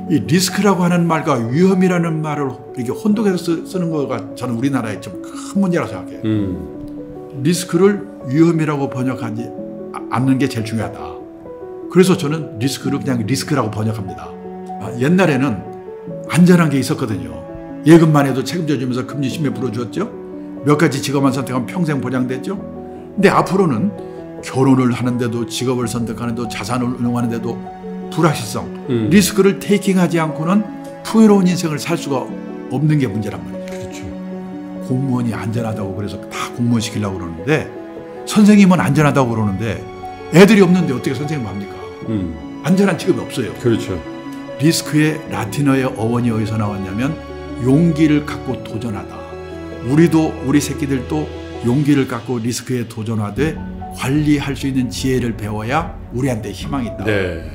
이 리스크라고 하는 말과 위험이라는 말을 이렇게 혼동해서 쓰는 거가 저는 우리나라의 좀 큰 문제라고 생각해요. 리스크를 위험이라고 번역하지 않는 게 제일 중요하다. 그래서 저는 리스크를 그냥 리스크라고 번역합니다. 옛날에는 안전한 게 있었거든요. 예금만 해도 책임져 주면서 금리 심해 불어주었죠. 몇 가지 직업만 선택하면 평생 보장됐죠. 근데 앞으로는 결혼을 하는데도 직업을 선택하는데도 자산을 운용하는데도 불확실성, 리스크를 테이킹하지 않고는 풍요로운 인생을 살 수가 없는 게 문제란 말이에요. 그렇죠. 공무원이 안전하다고 그래서 다 공무원 시키려고 그러는데 선생님은 안전하다고 그러는데 애들이 없는데 어떻게 선생님 합니까? 안전한 직업이 없어요. 그렇죠. 리스크의 라틴어의 어원이 어디서 나왔냐면 용기를 갖고 도전하다. 우리도 우리 새끼들도 용기를 갖고 리스크에 도전하되 관리할 수 있는 지혜를 배워야 우리한테 희망이 있다. 네.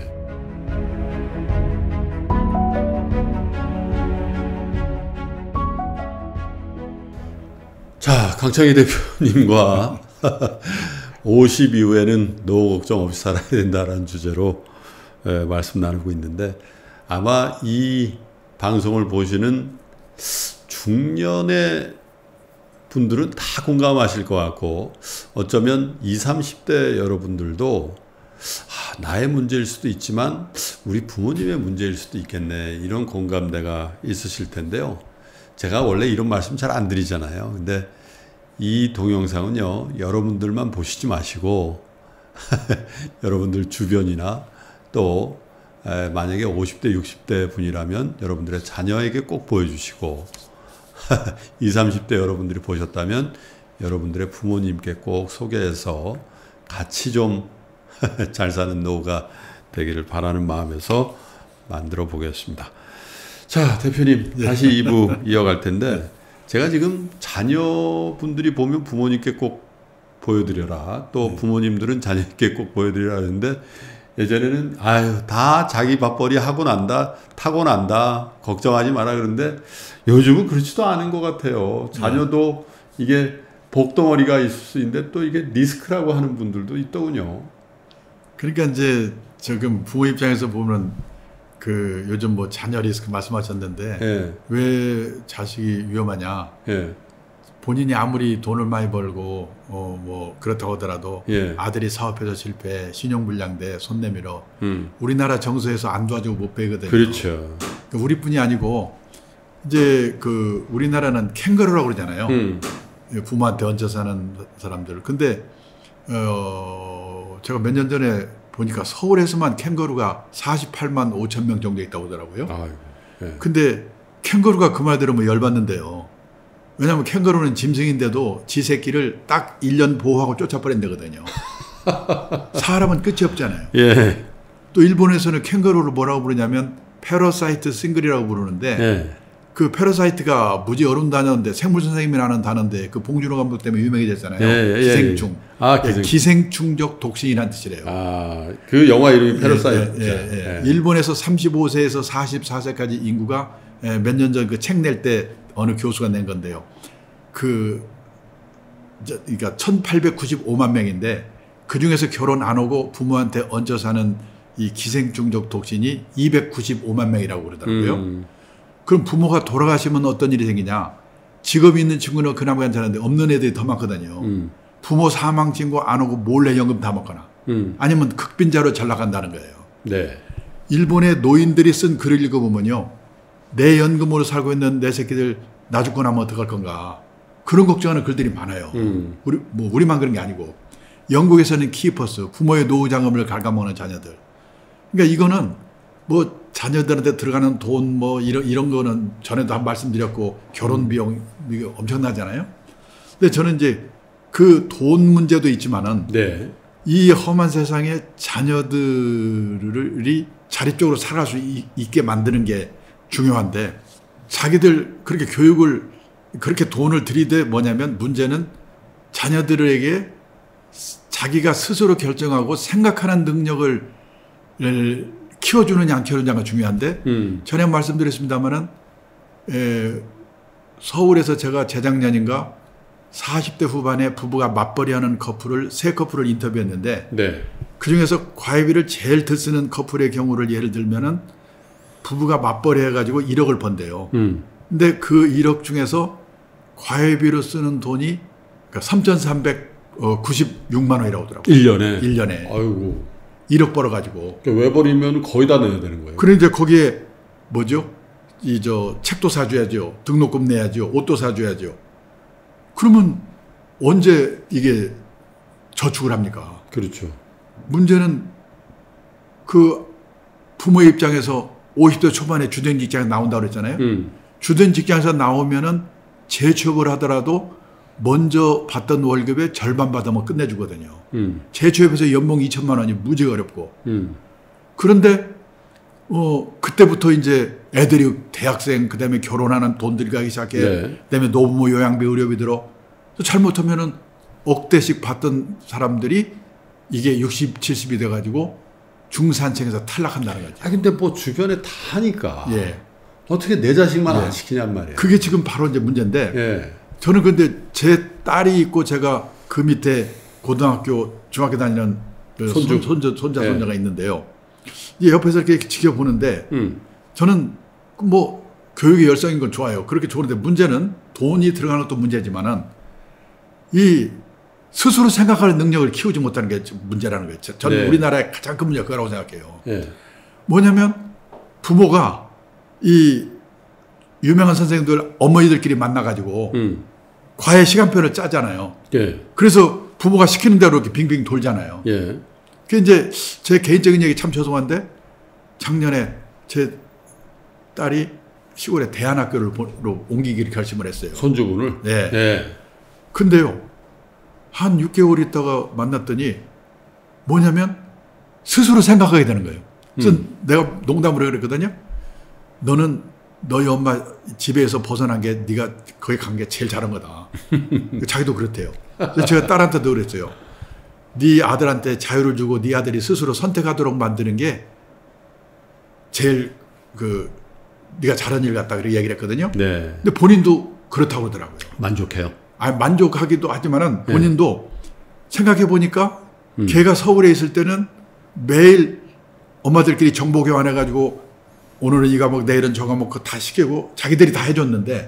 자, 강창희 대표님과 50 이후에는 노후 걱정 없이 살아야 된다라는 주제로 말씀 나누고 있는데 아마 이 방송을 보시는 중년의 분들은 다 공감하실 것 같고 어쩌면 20, 30대 여러분들도 나의 문제일 수도 있지만 우리 부모님의 문제일 수도 있겠네 이런 공감대가 있으실 텐데요. 제가 원래 이런 말씀 잘 안 드리잖아요. 근데 이 동영상은요 여러분들만 보시지 마시고 여러분들 주변이나 또 만약에 50대 60대 분이라면 여러분들의 자녀에게 꼭 보여주시고 20, 30대 여러분들이 보셨다면 여러분들의 부모님께 꼭 소개해서 같이 좀 잘 사는 노후가 되기를 바라는 마음에서 만들어 보겠습니다. 자, 대표님 다시 2부 이어갈 텐데 제가 지금 자녀분들이 보면 부모님께 꼭 보여드려라 또 부모님들은 자녀께 꼭 보여드리라 하는데 예전에는 아유 다 자기 밥벌이 하고 난다 타고 난다 걱정하지 마라 그러는데 요즘은 그렇지도 않은 것 같아요. 자녀도 이게 복덩어리가 있을 수 있는데 또 이게 리스크라고 하는 분들도 있더군요. 그러니까 이제 지금 부모 입장에서 보면 그 요즘 뭐 자녀 리스크 말씀하셨는데 예. 왜 자식이 위험하냐? 예. 본인이 아무리 돈을 많이 벌고 뭐 그렇다고 하더라도 예. 아들이 사업해서 실패, 신용불량돼, 손 내밀어. 우리나라 정서에서 안 도와주고 못 빼거든요. 그렇죠. 그러니까 우리뿐이 아니고 이제 그 우리나라는 캥거루라고 그러잖아요. 부모한테 얹혀 사는 사람들. 근데 제가 몇 년 전에 보니까 서울에서만 캥거루가 48만 5천 명 정도 있다고 하더라고요. 아이고, 예. 근데 캥거루가 그 말 들으면 열받는데요. 왜냐하면 캥거루는 짐승인데도 지 새끼를 딱 1년 보호하고 쫓아버린다거든요. 사람은 끝이 없잖아요. 예. 또 일본에서는 캥거루를 뭐라고 부르냐면 패러사이트 싱글이라고 부르는데 예. 그 패러사이트가 무지 어려운 단어인데 생물 선생님이 하는 단어인데 그 봉준호 감독 때문에 유명해졌잖아요. 예, 기생충. 아, 기생충적 독신이라는 뜻이래요. 아, 그 영화 이름이 패러사이트. 예. 일본에서 35세에서 44세까지 인구가 몇 년 전 그 책 낼 때 어느 교수가 낸 건데요. 그러니까 1895만 명인데 그 중에서 결혼 안 하고 부모한테 얹혀 사는 이 기생충적 독신이 295만 명이라고 그러더라고요. 그럼 부모가 돌아가시면 어떤 일이 생기냐? 직업이 있는 친구는 그나마 괜찮은데 없는 애들이 더 많거든요. 부모 사망 신고 안 오고 몰래 연금 다 먹거나 아니면 극빈자로 잘 나간다는 거예요. 네. 일본의 노인들이 쓴 글을 읽어보면요. 내 연금으로 살고 있는 내 새끼들 나 죽고 나면 어떡할 건가. 그런 걱정하는 글들이 많아요. 우리만 그런 게 아니고. 영국에서는 키퍼스, 부모의 노후 자금을 갉아먹는 자녀들. 그러니까 이거는 뭐 자녀들한테 들어가는 돈 뭐 이런 거는 전에도 한 말씀드렸고 결혼 비용 이게 엄청나잖아요. 근데 저는 이제 그 돈 문제도 있지만은 네. 이 험한 세상에 자녀들이 자립적으로 살아갈 수 있게 만드는 게 중요한데 자기들 그렇게 교육을 그렇게 돈을 들이대 뭐냐면 문제는 자녀들에게 자기가 스스로 결정하고 생각하는 능력을 키워주느냐 안 키워주느냐가 중요한데 전에 말씀드렸습니다마는 서울에서 제가 재작년인가 40대 후반에 부부가 맞벌이하는 세 커플을 인터뷰했는데 네. 그중에서 과외비를 제일 덜 쓰는 커플의 경우를 예를 들면은 부부가 맞벌이 해가지고 1억을 번대요. 근데 그 1억 중에서 과외비로 쓰는 돈이 그러니까 3,396만 원이라고 하더라고요. 1년에? 1년에. 아이고. 1억 벌어가지고. 외벌이면 거의 다 내야 되는 거예요. 그런데 거기에 뭐죠? 책도 사줘야죠. 등록금 내야죠. 옷도 사줘야죠. 그러면 언제 이게 저축을 합니까? 그렇죠. 문제는 그 부모의 입장에서 50대 초반에 주된 직장에 나온다고 그랬잖아요. 주된 직장에서 나오면은 재취업을 하더라도 먼저 받던 월급의 절반 받으면 끝내주거든요. 재취업해서 연봉 2천만 원이 무지 어렵고. 그런데 그때부터 이제 애들이 대학생, 그다음에 결혼하는 돈 들어가기 시작해. 네. 그다음에 노부모 요양비, 의료비 들어. 잘못하면은 억대씩 받던 사람들이 이게 60, 70이 돼가지고 중산층에서 탈락한다는 거죠. 근데 뭐 주변에 다 하니까. 예. 어떻게 내 자식만 안 시키냔 말이에요. 그게 지금 바로 이제 문제인데. 예. 저는 근데 제 딸이 있고 제가 그 밑에 고등학교, 중학교 다니는 손자가 있는데요. 이 옆에서 이렇게 지켜보는데 저는 뭐 교육의 열성인 건 좋아요. 그렇게 좋은데 문제는 돈이 들어가는 것도 문제지만은 이 스스로 생각할 능력을 키우지 못하는 게 문제라는 거예요. 저는 네. 우리나라의 가장 큰 문제가 그거라고 생각해요. 예. 뭐냐면 부모가 이 유명한 선생님들 어머니들끼리 만나가지고 과외 시간표를 짜잖아요. 예. 그래서 부모가 시키는 대로 이렇게 빙빙 돌잖아요. 예. 그 이제 제 개인적인 얘기 참 죄송한데 작년에 제 딸이 시골에 대안학교로 옮기기를 결심을 했어요. 손주분을? 네. 예. 근데요, 한 6개월 있다가 만났더니 뭐냐면 스스로 생각하게 되는 거예요. 그래서 내가 농담으로 그랬거든요. 너는 너희 엄마 집에서 벗어난 게 네가 거기 간 게 제일 잘한 거다. 자기도 그렇대요. 그래서 제가 딸한테도 그랬어요. 네 아들한테 자유를 주고 네 아들이 스스로 선택하도록 만드는 게 제일 네가 잘한 일 같다 그렇게 얘기를 했거든요. 네. 근데 본인도 그렇다고 그러더라고요. 만족해요. 만족하기도 하지만은 본인도 생각해 보니까 걔가 서울에 있을 때는 매일 엄마들끼리 정보 교환해 가지고 오늘은 이 과목, 내일은 저 과목 그거 다 시키고 자기들이 다 해줬는데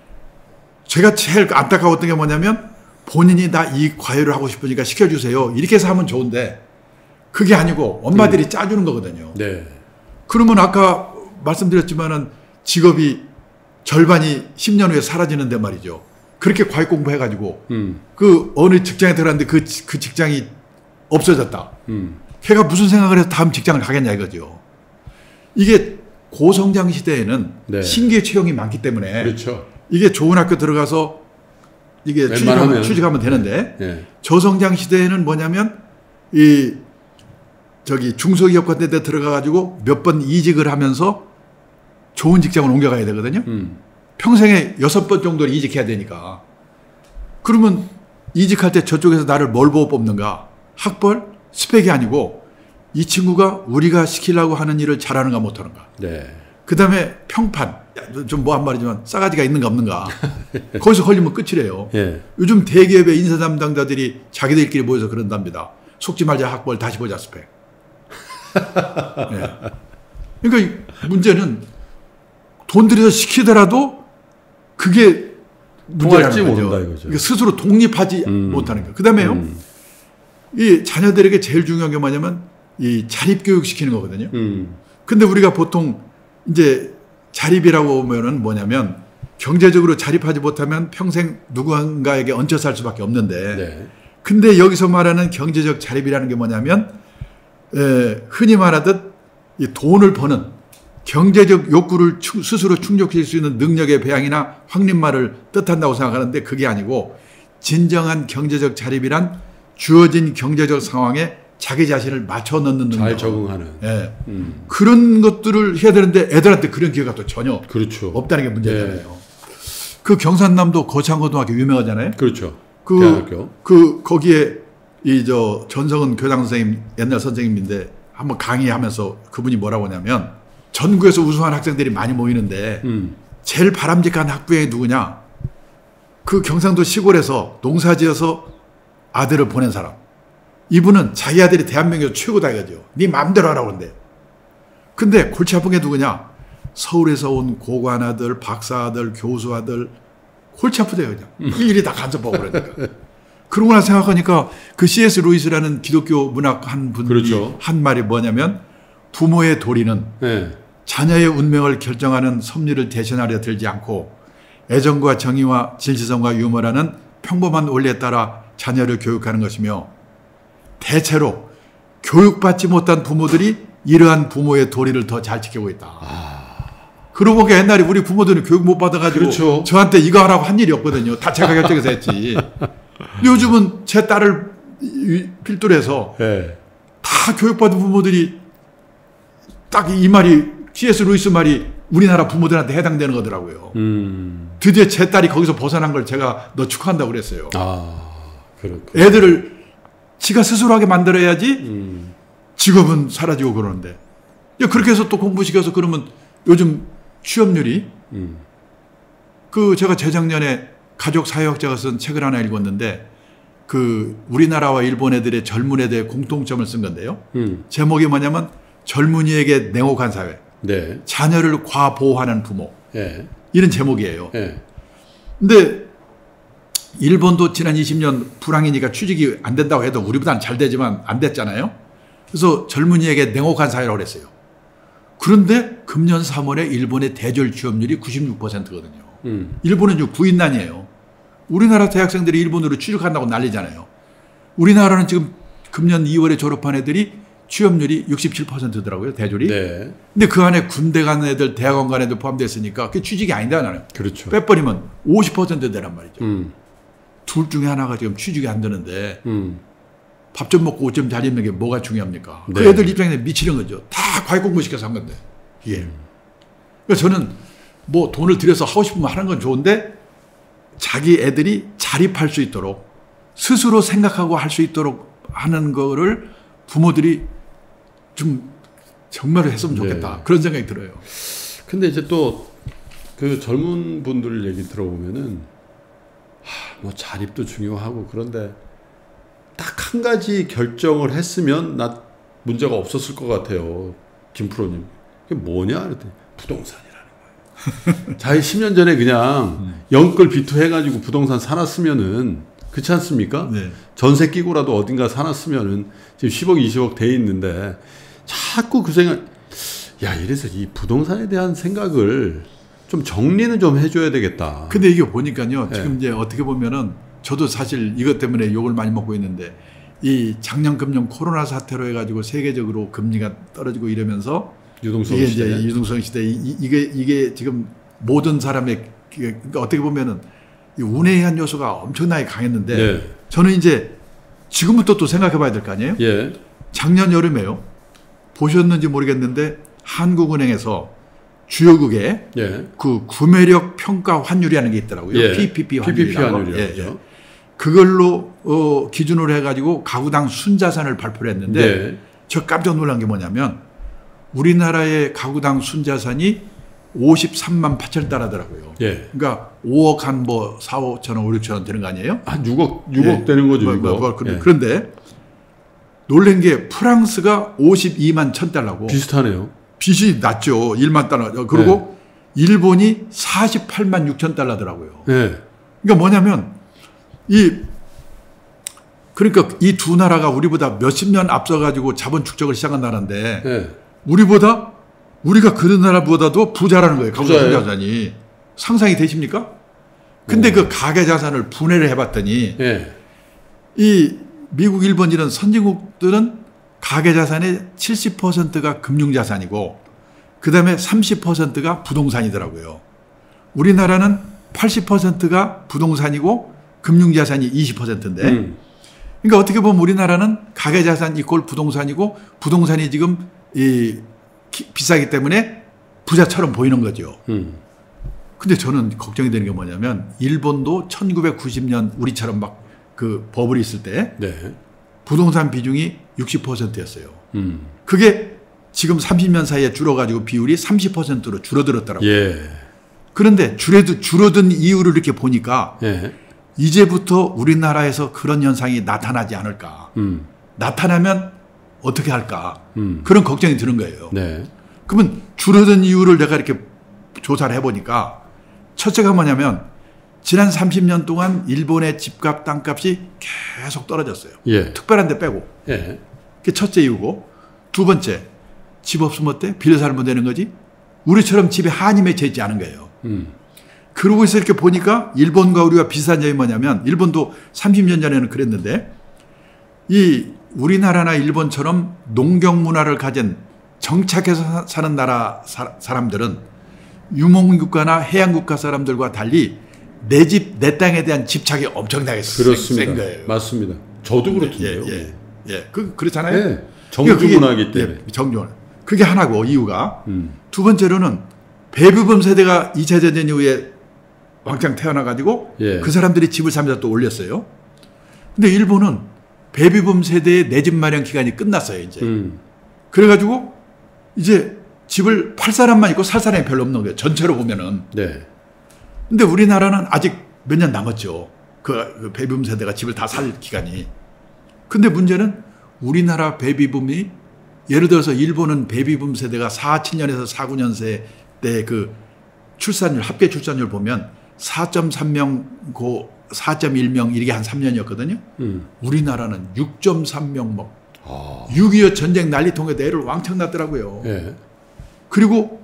제가 제일 안타까웠던 게 뭐냐면 본인이 나 이 과외를 하고 싶으니까 시켜주세요. 이렇게 해서 하면 좋은데 그게 아니고 엄마들이 짜주는 거거든요. 네. 그러면 아까 말씀드렸지만은 직업이 절반이 10년 후에 사라지는데 말이죠. 그렇게 과외 공부해가지고 그 어느 직장에 들어갔는데 그 직장이 없어졌다. 걔가 무슨 생각을 해서 다음 직장을 가겠냐 이거죠. 이게 고성장 시대에는 네. 신규 채용이 많기 때문에 그렇죠. 이게 좋은 학교 들어가서 이게 취직하면 되는데 네. 저성장 시대에는 뭐냐면 중소기업 같은 데 들어가가지고 몇 번 이직을 하면서 좋은 직장을 옮겨가야 되거든요. 평생에 6번 정도를 이직해야 되니까. 그러면 이직할 때 저쪽에서 나를 뭘 보고 뽑는가? 학벌? 스펙이 아니고 이 친구가 우리가 시키려고 하는 일을 잘하는가 못하는가. 네. 그 다음에 평판. 좀 뭐 한 말이지만 싸가지가 있는가 없는가. 거기서 걸리면 끝이래요. 예. 요즘 대기업의 인사 담당자들이 자기들끼리 모여서 그런답니다. 속지 말자 학벌 다시 보자 스펙. 네. 그러니까 문제는 돈 들여서 시키더라도 그게 통할지 문제라는 모른다 거죠. 이거죠. 그러니까 스스로 독립하지 못하는 거. 그 다음에요. 이 자녀들에게 제일 중요한 게 뭐냐면 이 자립교육 시키는 거거든요. 근데 우리가 보통 이제 자립이라고 하면은 뭐냐면 경제적으로 자립하지 못하면 평생 누군가에게 얹혀 살 수밖에 없는데 네. 근데 여기서 말하는 경제적 자립이라는 게 뭐냐면 흔히 말하듯 이 돈을 버는 경제적 욕구를 스스로 충족시킬 수 있는 능력의 배양이나 확립만을 뜻한다고 생각하는데 그게 아니고 진정한 경제적 자립이란 주어진 경제적 상황에 자기 자신을 맞춰 넣는 능력. 잘 적응하는. 예. 그런 것들을 해야 되는데 애들한테 그런 기회가 또 전혀 그렇죠. 없다는 게 문제잖아요. 그 경산남도 거창고등학교 유명하잖아요. 그렇죠. 대학교. 거기에 전성은 교장 선생님, 옛날 선생님인데 한번 강의하면서 그분이 뭐라고 하냐면 전국에서 우수한 학생들이 많이 모이는데 제일 바람직한 학부형이 누구냐? 그 경상도 시골에서 농사지어서 아들을 보낸 사람. 이분은 자기 아들이 대한민국에서 최고다 이거죠. 네 마음대로 하라고 그런데. 근데 골치 아픈 게 누구냐? 서울에서 온 고관 아들, 박사 아들, 교수 아들 골치 아프대요. 그냥. 일일이 다 간섭하고 그러니까. 그러고 나서 생각하니까 그 C.S. 루이스라는 기독교 문학 한 분이 그렇죠. 한 말이 뭐냐면 부모의 도리는 네. 자녀의 운명을 결정하는 섭리를 대신하려 들지 않고 애정과 정의와 진실성과 유머라는 평범한 원리에 따라 자녀를 교육하는 것이며 대체로 교육받지 못한 부모들이 이러한 부모의 도리를 더 잘 지키고 있다. 그러고 보니까 옛날에 우리 부모들은 교육 못 받아가지고 그렇죠. 저한테 이거 하라고 한 일이 없거든요. 다 제가 결정해서 했지. 요즘은 제 딸을 필두로 해서 네. 다 교육받은 부모들이 딱 이 말이 C.S. 루이스 말이 우리나라 부모들한테 해당되는 거더라고요. 드디어 제 딸이 거기서 벗어난 걸 제가 너 축하한다고 그랬어요. 그렇군요. 애들을 지가 스스로 하게 만들어야지 직업은 사라지고 그러는데 그렇게 해서 또 공부시켜서 그러면 요즘 취업률이 그 제가 재작년에 가족 사회학자가 쓴 책을 하나 읽었는데 그 우리나라와 일본 애들의 젊은 애들의 공통점을 쓴 건데요. 제목이 뭐냐면 젊은이에게 냉혹한 사회, 네. 자녀를 과보호하는 부모 네. 이런 제목이에요. 네. 근데 일본도 지난 20년 불황이니까 취직이 안 된다고 해도 우리보다는 잘 되지만 안 됐잖아요. 그래서 젊은이에게 냉혹한 사회라고 그랬어요. 그런데 금년 3월에 일본의 대졸 취업률이 96%거든요. 일본은 지금 부인난이에요. 우리나라 대학생들이 일본으로 취직한다고 난리잖아요. 우리나라는 지금 금년 2월에 졸업한 애들이 취업률이 67%더라고요. 대졸이. 네. 근데 그 안에 군대 간 애들, 대학원 간 애들 포함되어 있으니까 그게 취직이 아니다 나는. 그렇죠. 빼버리면 50% 되란 말이죠. 둘 중에 하나가 지금 취직이 안 되는데 밥 좀 먹고 옷 좀 잘 입는 게 뭐가 중요합니까? 네. 그 애들 입장에서 미치는 거죠. 다 과외 공부시켜서 한 건데. 예. 그래서 저는 뭐 돈을 들여서 하고 싶으면 하는 건 좋은데 자기 애들이 자립할 수 있도록 스스로 생각하고 할 수 있도록 하는 거를 부모들이 좀 정말로 했으면 좋겠다. 네. 그런 생각이 들어요. 근데 이제 또 그 젊은 분들 얘기 들어보면은 뭐 자립도 중요하고 그런데 딱 한 가지 결정을 했으면 나 문제가 없었을 것 같아요. 김 프로님. 그게 뭐냐? 그랬더니 부동산이라는 거예요. 자기 10년 전에 그냥 영끌 비투해가지고 부동산 사놨으면은 그렇지 않습니까? 네. 전세 끼고라도 어딘가 사놨으면은 지금 10억, 20억 돼 있는데 자꾸 그 생각, 야, 이래서 이 부동산에 대한 생각을 좀 정리는 좀 해줘야 되겠다. 근데 이게 보니까요. 네. 지금 이제 어떻게 보면은 저도 사실 이것 때문에 욕을 많이 먹고 있는데 이 작년 금년 코로나 사태로 해가지고 세계적으로 금리가 떨어지고 이러면서 유동성 이게 시대. 이제 유동성 시대 이게 지금 모든 사람의 그러니까 어떻게 보면은 이 운에 의한 요소가 엄청나게 강했는데 네. 저는 이제 지금부터 또 생각해봐야 될 거 아니에요? 예. 작년 여름에요. 보셨는지 모르겠는데 한국은행에서 주요국에 예. 그 구매력 평가 환율이라는 게 있더라고요. 예. PPP PPP 환율이라고. 환율이죠. 예, 예. 그걸로 기준으로 해가지고 가구당 순자산을 발표를 했는데 네. 저 깜짝 놀란 게 뭐냐면 우리나라의 가구당 순자산이 53만 8천 달러더라고요. 예. 그러니까 5억 한 뭐 4, 5천 원, 5, 6천 원 되는 거 아니에요? 한 6억 예. 되는 거죠, 이거. 그런데 놀란 게 프랑스가 52만 1천 달러고 비슷하네요. 빚이 낮죠. 1만 달러. 그리고 일본이 48만 6천 달러더라고요. 예. 그러니까 뭐냐면 그러니까 이 두 나라가 우리보다 몇십 년 앞서가지고 자본 축적을 시작한 나라인데 예. 우리가 그 나라보다도 부자라는 거예요. 부자예요. 가계자산이. 상상이 되십니까? 근데 그 가계자산을 분해를 해봤더니 예. 이 미국, 일본 이런 선진국들은 가계자산의 70%가 금융자산이고 그 다음에 30%가 부동산이더라고요. 우리나라는 80%가 부동산이고 금융자산이 20%인데 그러니까 어떻게 보면 우리나라는 가계자산 이꼴 부동산이고 부동산이 지금 비싸기 때문에 부자처럼 보이는 거죠. 근데 저는 걱정이 되는 게 뭐냐면 일본도 1990년 우리처럼 막 그 버블이 있을 때 네. 부동산 비중이 60%였어요. 그게 지금 30년 사이에 줄어가지고 비율이 30%로 줄어들었더라고요. 예. 그런데 줄어든 이유를 이렇게 보니까 예. 이제부터 우리나라에서 그런 현상이 나타나지 않을까. 나타나면 어떻게 할까. 그런 걱정이 드는 거예요. 네. 그러면 줄어든 이유를 내가 이렇게 조사를 해보니까 첫째가 뭐냐면 지난 30년 동안 일본의 집값, 땅값이 계속 떨어졌어요. 예. 특별한 데 빼고. 예. 그게 첫째 이유고, 두 번째, 집 없으면 어때? 빌려 살면 되는 거지? 우리처럼 집에 한이 맺혀 있지 않은 거예요. 그러고 있어 이렇게 보니까 일본과 우리가 비슷한 점이 뭐냐면, 일본도 30년 전에는 그랬는데, 이 우리나라나 일본처럼 농경 문화를 가진 정착해서 사는 나라 사람들은 유목국가나 해양국가 사람들과 달리 내 집, 내 땅에 대한 집착이 엄청나게 센 거예요. 맞습니다. 저도 그렇던데요. 그렇잖아요. 예. 정주문화이기 때문에. 정주문화. 그게 하나고, 이유가. 두 번째로는 배부분 세대가 2차 대전 이후에 왕창 태어나가지고 예. 그 사람들이 집을 사면서 또 올렸어요. 근데 일본은 베비붐 세대의 내 집 마련 기간이 끝났어요, 이제. 그래가지고 이제 집을 팔 사람만 있고 살 사람이 별로 없는 거예요. 전체로 보면은. 네. 근데 우리나라는 아직 몇 년 남았죠. 그 베비붐 세대가 집을 다 살 기간이. 근데 문제는 우리나라 베비붐이, 예를 들어서 일본은 베비붐 세대가 47년에서 49년세 때 그 출산율, 합계 출산율 보면 4.3명, 4.1명 이게 한 3년이었거든요. 우리나라는 6.3명 뭐 6.25 전쟁 난리통에 애를 왕창 낳더라고요. 예. 그리고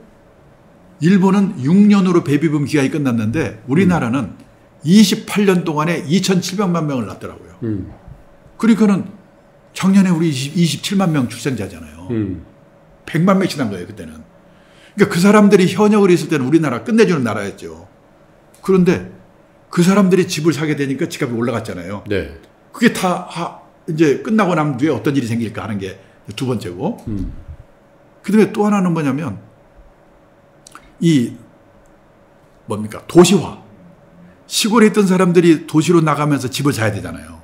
일본은 6년으로 베비붐 기간이 끝났는데 우리나라는 28년 동안에 2,700만 명을 낳더라고요. 그러니까는 작년에 우리 27만 명 출생자잖아요. 100만 명씩 난 거예요, 그때는. 그러니까 그 사람들이 현역을 했을 때는 우리나라 끝내주는 나라였죠. 그런데 그 사람들이 집을 사게 되니까 집값이 올라갔잖아요. 네. 그게 다 이제 끝나고 난 뒤에 어떤 일이 생길까 하는 게 두 번째고. 그 다음에 또 하나는 뭐냐면 뭡니까? 도시화. 시골에 있던 사람들이 도시로 나가면서 집을 사야 되잖아요.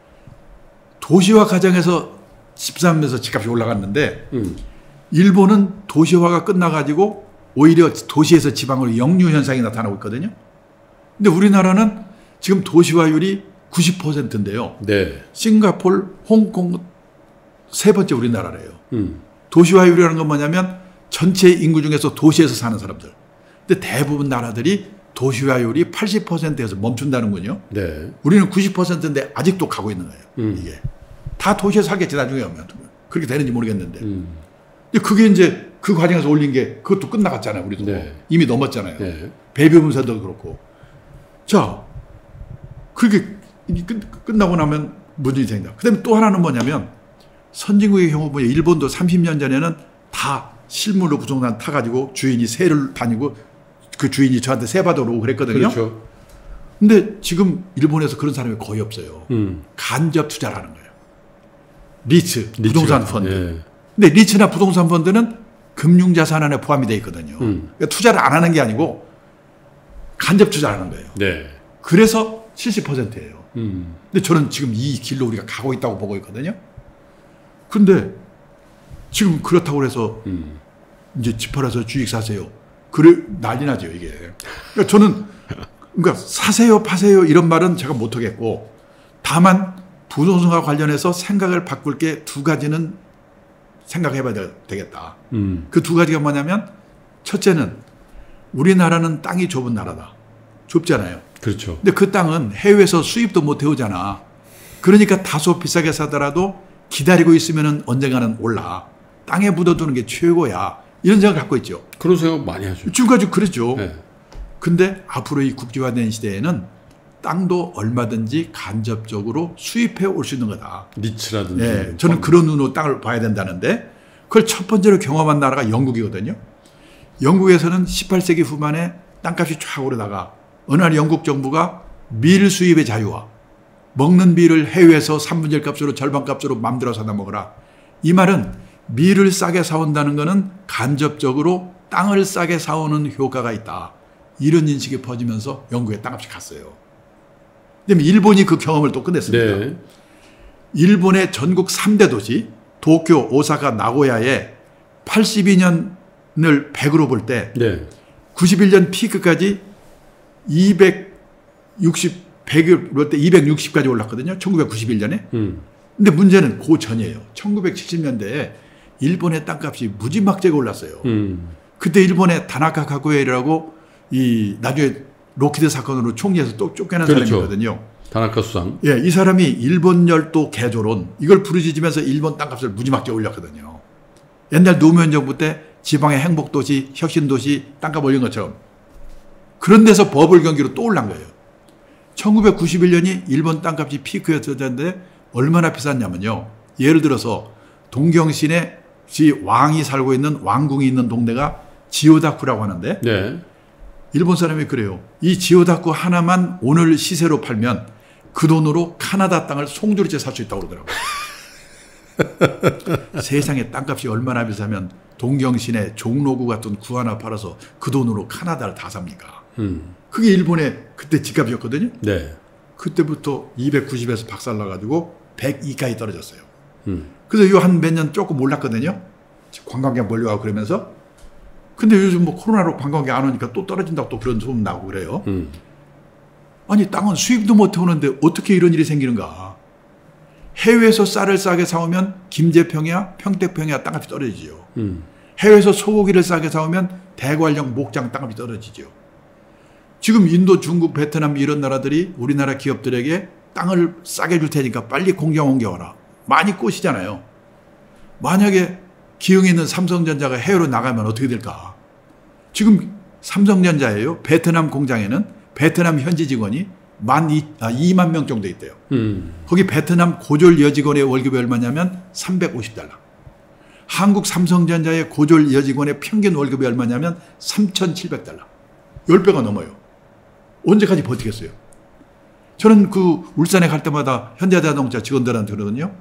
도시화 과정에서 집 사면서 집값이 올라갔는데 일본은 도시화가 끝나가지고 오히려 도시에서 지방으로 역류 현상이 나타나고 있거든요. 근데 우리나라는 지금 도시화율이 90%인데요. 네. 싱가포르, 홍콩 세 번째 우리나라래요. 도시화율이라는 건 뭐냐면 전체 인구 중에서 도시에서 사는 사람들. 근데 대부분 나라들이 도시화율이 80%에서 멈춘다는군요. 네. 우리는 90%인데 아직도 가고 있는 거예요. 이게. 다 도시에서 살겠지, 나중에 오면. 그렇게 되는지 모르겠는데. 근데 그게 이제 그 과정에서 올린 게 그것도 끝나갔잖아요. 우리도. 네. 이미 넘었잖아요. 네. 배비문서도 그렇고. 자, 그게 끝나고 나면 문제가 생긴다. 그 다음에 또 하나는 뭐냐면 선진국의 경우 보면 일본도 30년 전에는 다 실물로 부동산 타가지고 주인이 세를 다니고 그 주인이 저한테 세 받으러 오고 그랬거든요. 그렇죠. 근데 지금 일본에서 그런 사람이 거의 없어요. 간접 투자라는 거예요. 리츠, 부동산 펀드. 예. 근데 리츠나 부동산 펀드는 금융자산 안에 포함이 되어 있거든요. 그러니까 투자를 안 하는 게 아니고 간접 투자를 하는 거예요. 네. 그래서 70%예요. 근데 저는 지금 이 길로 우리가 가고 있다고 보고 있거든요. 근데 지금 그렇다고 해서 이제 집 팔아서 주식 사세요. 그래 난리 나죠, 이게. 그러니까 저는 사세요, 파세요 이런 말은 제가 못 하겠고, 다만 부동산과 관련해서 생각을 바꿀 게 두 가지는 생각해봐야 되겠다. 그 두 가지가 뭐냐면, 첫째는 우리나라는 땅이 좁은 나라다. 좁잖아요. 그렇죠. 근데 그 땅은 해외에서 수입도 못 해오잖아. 그러니까 다소 비싸게 사더라도 기다리고 있으면 언젠가는 올라. 땅에 묻어두는 게 최고야. 이런 생각을 갖고 있죠. 그런 생각 많이 하죠. 지금까지 그랬죠. 네. 근데 앞으로 이 국제화된 시대에는 땅도 얼마든지 간접적으로 수입해 올 수 있는 거다. 리츠라든지. 네, 저는 그런 눈으로 땅을 봐야 된다는데, 그걸 첫 번째로 경험한 나라가 영국이거든요. 영국에서는 18세기 후반에 땅값이 쫙 오르다가 어느 날 영국 정부가 밀 수입의 자유화, 먹는 밀을 해외에서 3분의 1 값으로 절반 값으로 마음대로 사다 먹어라. 이 말은 밀을 싸게 사온다는 것은 간접적으로 땅을 싸게 사오는 효과가 있다. 이런 인식이 퍼지면서 영국의 땅값이 갔어요. 그다음에 일본이 그 경험을 또 끝냈습니다. 네. 일본의 전국 3대 도시 도쿄, 오사카, 나고야에 82년을 100으로 볼 때 네. 91년 피크까지 100을 볼 때 260까지 올랐거든요. 1991년에. 근데 문제는 그 전이에요. 1970년대에 일본의 땅값이 무지막지하게 올랐어요. 그때 일본의 다나카 카구에라고 이 나중에 로키드 사건으로 총리에서 또 쫓겨난 그렇죠. 사람이거든요. 다나카 수상. 예, 이 사람이 일본 열도 개조론 이걸 부르짖으면서 일본 땅값을 무지막지하게 올렸거든요. 옛날 노무현 정부 때 지방의 행복도시, 혁신도시 땅값 올린 것처럼 그런 데서 버블 경기로 또 올란 거예요. 1991년이 일본 땅값이 피크였을 텐데 얼마나 비쌌냐면요. 예를 들어서 동경시내 왕이 살고 있는 왕궁이 있는 동네가 지오다쿠라고 하는데 네. 일본 사람이 그래요. 이 지오다쿠 하나만 오늘 시세로 팔면 그 돈으로 카나다 땅을 송두리째 살 수 있다고 그러더라고요. 세상에 땅값이 얼마나 비싸면 동경시내 종로구 같은 구 하나 팔아서 그 돈으로 카나다를 다 삽니까? 그게 일본의 그때 집값이었거든요. 네. 그때부터 290에서 박살나가지고 102까지 떨어졌어요. 그래서 요 한 몇 년 조금 올랐거든요. 관광객 몰려가고 그러면서. 근데 요즘 뭐 코로나로 관광객 안 오니까 또 떨어진다고 또 그런 소문 나고 그래요. 아니 땅은 수입도 못 해오는데 어떻게 이런 일이 생기는가. 해외에서 쌀을 싸게 사오면 김제평이야 평택평이야 땅값이 떨어지죠. 해외에서 소고기를 싸게 사오면 대관령 목장 땅값이 떨어지죠. 지금 인도, 중국, 베트남 이런 나라들이 우리나라 기업들에게 땅을 싸게 줄 테니까 빨리 공장 옮겨와라. 많이 꼬시잖아요. 만약에 기흥에 있는 삼성전자가 해외로 나가면 어떻게 될까? 지금 삼성전자예요. 베트남 공장에는 베트남 현지 직원이 2만 명 정도 있대요. 거기 베트남 고졸 여직원의 월급이 얼마냐면 $350. 한국 삼성전자의 고졸 여직원의 평균 월급이 얼마냐면 $3,700. 10배가 넘어요. 언제까지 버티겠어요? 저는 그 울산에 갈 때마다 현대자동차 직원들한테 그러거든요.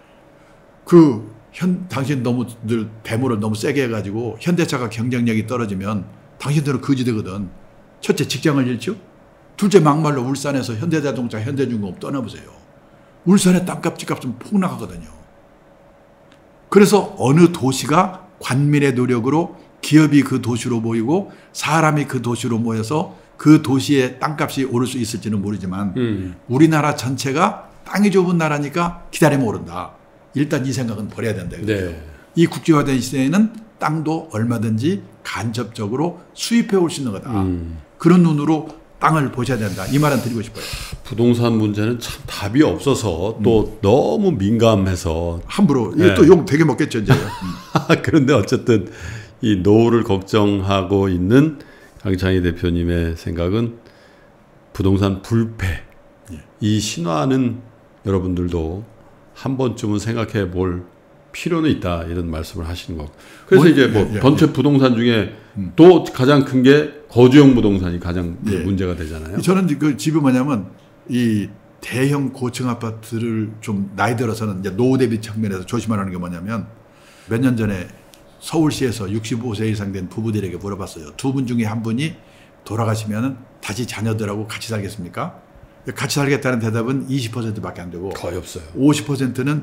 당신 너무들 배모를 너무 세게 해가지고 현대차가 경쟁력이 떨어지면 당신들은 거지되거든. 첫째 직장을 잃죠. 둘째 막말로 울산에서 현대자동차, 현대중공업 떠나보세요. 울산의 땅값, 집값은 폭락하거든요. 그래서 어느 도시가 관민의 노력으로 기업이 그 도시로 모이고 사람이 그 도시로 모여서 그 도시의 땅값이 오를 수 있을지는 모르지만 우리나라 전체가 땅이 좁은 나라니까 기다리면 오른다. 일단 이 생각은 버려야 된다. 네. 이 국제화된 시대에는 땅도 얼마든지 간접적으로 수입해 올 수 있는 거다. 그런 눈으로 땅을 보셔야 된다. 이 말은 드리고 싶어요. 부동산 문제는 참 답이 없어서 또 너무 민감해서 함부로 네. 또 욕 되게 먹겠죠 이제. 그런데 어쨌든 이 노후를 걱정하고 있는 강창희 대표님의 생각은 부동산 불패 이 신화는 여러분들도 한 번쯤은 생각해 볼 필요는 있다 이런 말씀을 하시는 거. 그래서 이제 뭐 전체 부동산 중에 또 가장 큰 게 거주용 부동산이 가장 문제가 되잖아요. 저는 그 집이 뭐냐면 이 대형 고층 아파트를 좀 나이 들어서는 이제 노후 대비 측면에서 조심하라는 게 뭐냐면 몇 년 전에 서울시에서 65세 이상 된 부부들에게 물어봤어요. 두 분 중에 한 분이 돌아가시면 다시 자녀들하고 같이 살겠습니까? 같이 살겠다는 대답은 20%밖에 안 되고 거의 없어요. 50%는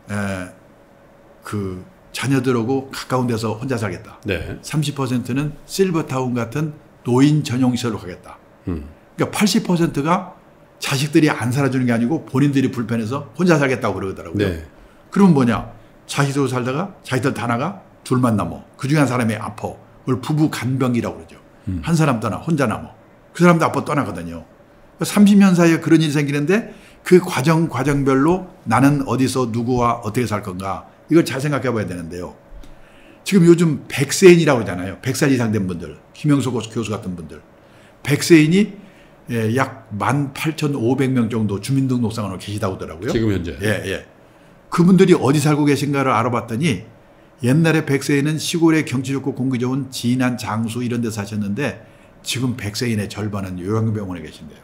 그 자녀들하고 가까운 데서 혼자 살겠다. 네. 30%는 실버타운 같은 노인 전용 시설로 가겠다. 그러니까 80%가 자식들이 안 살아주는 게 아니고 본인들이 불편해서 혼자 살겠다고 그러더라고요. 네. 그러면 뭐냐? 자식들 살다가 자식들 다 나가 둘만 남어. 그 중에 한 사람이 아파. 그걸 부부 간병이라고 그러죠. 한 사람 떠나 혼자 남어. 그 사람도 아파 떠나거든요. 30년 사이에 그런 일이 생기는데 그 과정별로 나는 어디서 누구와 어떻게 살 건가 이걸 잘 생각해 봐야 되는데요. 지금 요즘 백세인이라고 하잖아요. 100살 이상 된 분들, 김영수 교수 같은 분들. 백세인이 약 18,500명 정도 주민등록상으로 계시다고 하더라고요. 지금 현재. 예. 그분들이 어디 살고 계신가를 알아봤더니 옛날에 백세인은 시골에 경치 좋고 공기 좋은 진안, 장수 이런 데 사셨는데 지금 백세인의 절반은 요양병원에 계신대요.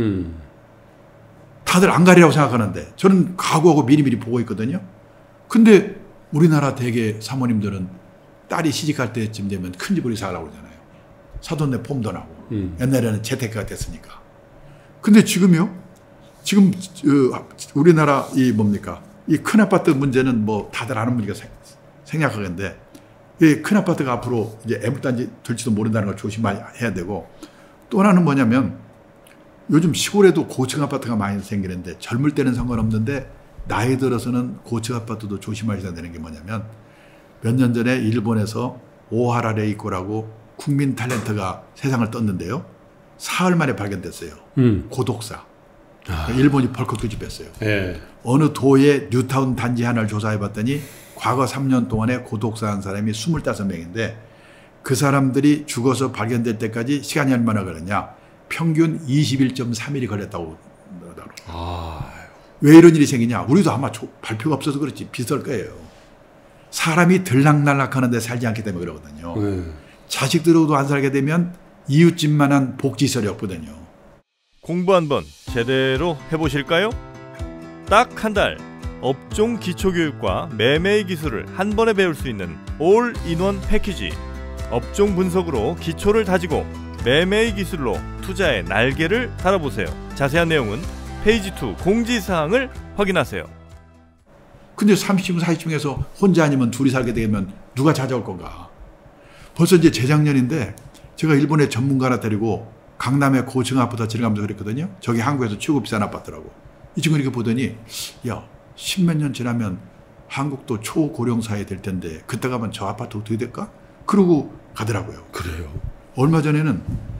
다들 안 가리라고 생각하는데 저는 각오하고 미리미리 보고 있거든요. 근데 우리나라 대개 사모님들은 딸이 시집갈 때쯤 되면 큰 집으로 이사 가려고 그러잖아요. 사돈네 폼도 나고. 옛날에는 재테크가 됐으니까. 근데 지금요? 지금 우리나라 이 뭡니까? 이 큰 아파트 문제는 뭐 다들 아는 분위기가 생략하겠는데 이 큰 아파트가 앞으로 이제 애물단지 될지도 모른다는 걸 조심해야 되고 또 하나는 뭐냐면 요즘 시골에도 고층 아파트가 많이 생기는데 젊을 때는 상관없는데 나이 들어서는 고층 아파트도 조심하셔야 되는 게 뭐냐면 몇 년 전에 일본에서 오하라 레이코라고 국민 탤런트가 세상을 떴는데요. 사흘 만에 발견됐어요. 고독사. 일본이 벌컥 뒤집혔어요. 예. 어느 도의 뉴타운 단지 하나를 조사해봤더니 과거 3년 동안에 고독사한 사람이 25명인데 그 사람들이 죽어서 발견될 때까지 시간이 얼마나 걸렸냐. 평균 21.3일이 걸렸다고 그러더라고요. 왜 이런 일이 생기냐. 우리도 아마 발표가 없어서 그렇지 비슷할 거예요. 사람이 들락날락하는데 살지 않기 때문에 그러거든요. 자식들하고도 안 살게 되면 이웃집만한 복지시설이 없거든요. 공부 한번 제대로 해보실까요? 딱 한 달 업종 기초교육과 매매의 기술을 한 번에 배울 수 있는 올인원 패키지. 업종 분석으로 기초를 다지고 매매의 기술로 투자의 날개를 달아보세요. 자세한 내용은 페이지 2 공지사항을 확인하세요. 근데 30층, 40층에서 혼자 아니면 둘이 살게 되면 누가 찾아올 건가? 벌써 이제 재작년인데 제가 일본의 전문가 하나 데리고 강남의 고층 아파트 지나가면서 그랬거든요. 저기 한국에서 최고 비싼 아파트라고. 이 친구 이렇게 보더니 야, 10몇 년 지나면 한국도 초고령 사회 될 텐데 그때 가면 저 아파트 어떻게 될까? 그러고 가더라고요. 그래요. 얼마 전에는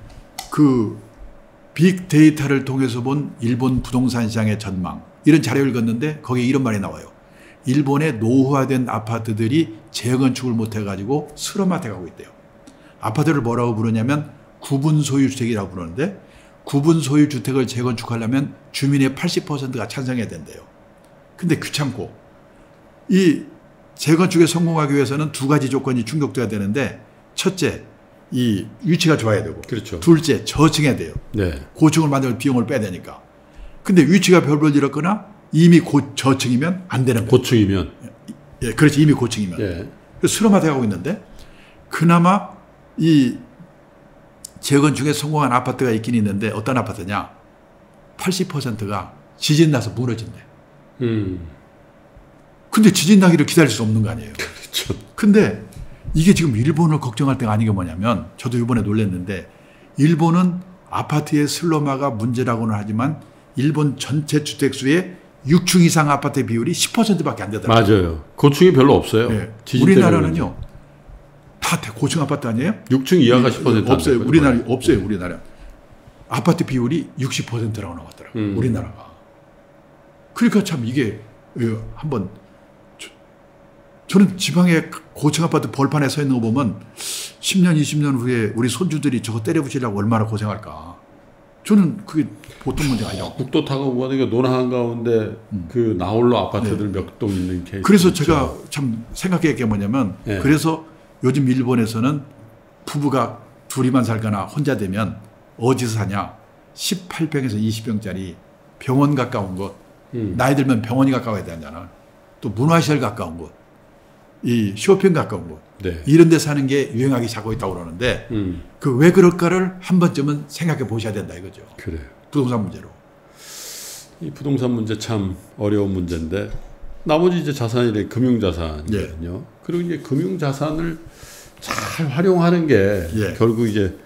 그 빅데이터를 통해서 본 일본 부동산 시장의 전망 이런 자료를 읽었는데 거기에 이런 말이 나와요. 일본의 노후화된 아파트들이 재건축을 못해가지고 슬럼화돼 가고 있대요. 아파트를 뭐라고 부르냐면 구분 소유 주택이라고 부르는데 구분 소유 주택을 재건축하려면 주민의 80%가 찬성해야 된대요. 근데 귀찮고 이 재건축에 성공하기 위해서는 두 가지 조건이 충족돼야 되는데 첫째, 이 위치가 좋아야 되고 그렇죠. 둘째, 저층해야 돼요. 네. 고층을 만들 비용을 빼야 되니까. 근데 위치가 별볼 일 없거나 이미 저층이면 안 되는 거예요. 고층이면. 예, 그렇지. 이미 고층이면. 예. 그래서 슬럼화돼 가고 있는데 그나마 이 재건축에 성공한 아파트가 있긴 있는데 어떤 아파트냐. 80%가 지진 나서 무너진대. 근데 지진 나기를 기다릴 수 없는 거 아니에요. 그렇죠. 근데 이게 지금 일본을 걱정할 때가 아닌 게 뭐냐면 저도 이번에 놀랐는데 일본은 아파트의 슬럼화가 문제라고는 하지만 일본 전체 주택수의 6층 이상 아파트의 비율이 10%밖에 안 되더라고요. 맞아요. 고층이 별로 없어요. 네. 우리나라는요. 다 고층 아파트 아니에요? 6층 이하가 10% 없어요. 우리나라 없어요. 우리나라. 아파트 비율이 60%라고 나왔더라고요. 우리나라가. 그러니까 참 이게 한번 저는 지방의 고층 아파트 벌판에 서 있는 거 보면 10년, 20년 후에 우리 손주들이 저거 때려부시려고 얼마나 고생할까. 저는 그게 보통 문제가 아니라고. 국도 타고 가니까 논 한가운데 그 나홀로 아파트들 네. 몇 동 있는 케이스. 그래서 있죠. 제가 참 생각했던 게 뭐냐면 네. 그래서 요즘 일본에서는 부부가 둘이만 살거나 혼자 되면 어디서 사냐. 18평에서 20평짜리 병원 가까운 곳. 나이 들면 병원이 가까워야 되잖아. 또 문화시설 가까운 곳. 이 쇼핑 가까운 곳. 네. 이런 데 사는 게 유행하기 시작하고 있다고 그러는데 그 왜 그럴까를 한 번쯤은 생각해 보셔야 된다 이거죠. 그래요. 부동산 문제로. 이 부동산 문제 참 어려운 문제인데 나머지 이제 자산이래 금융자산이거든요. 네. 그리고 이제 금융자산을 잘 활용하는 게 네. 결국 이제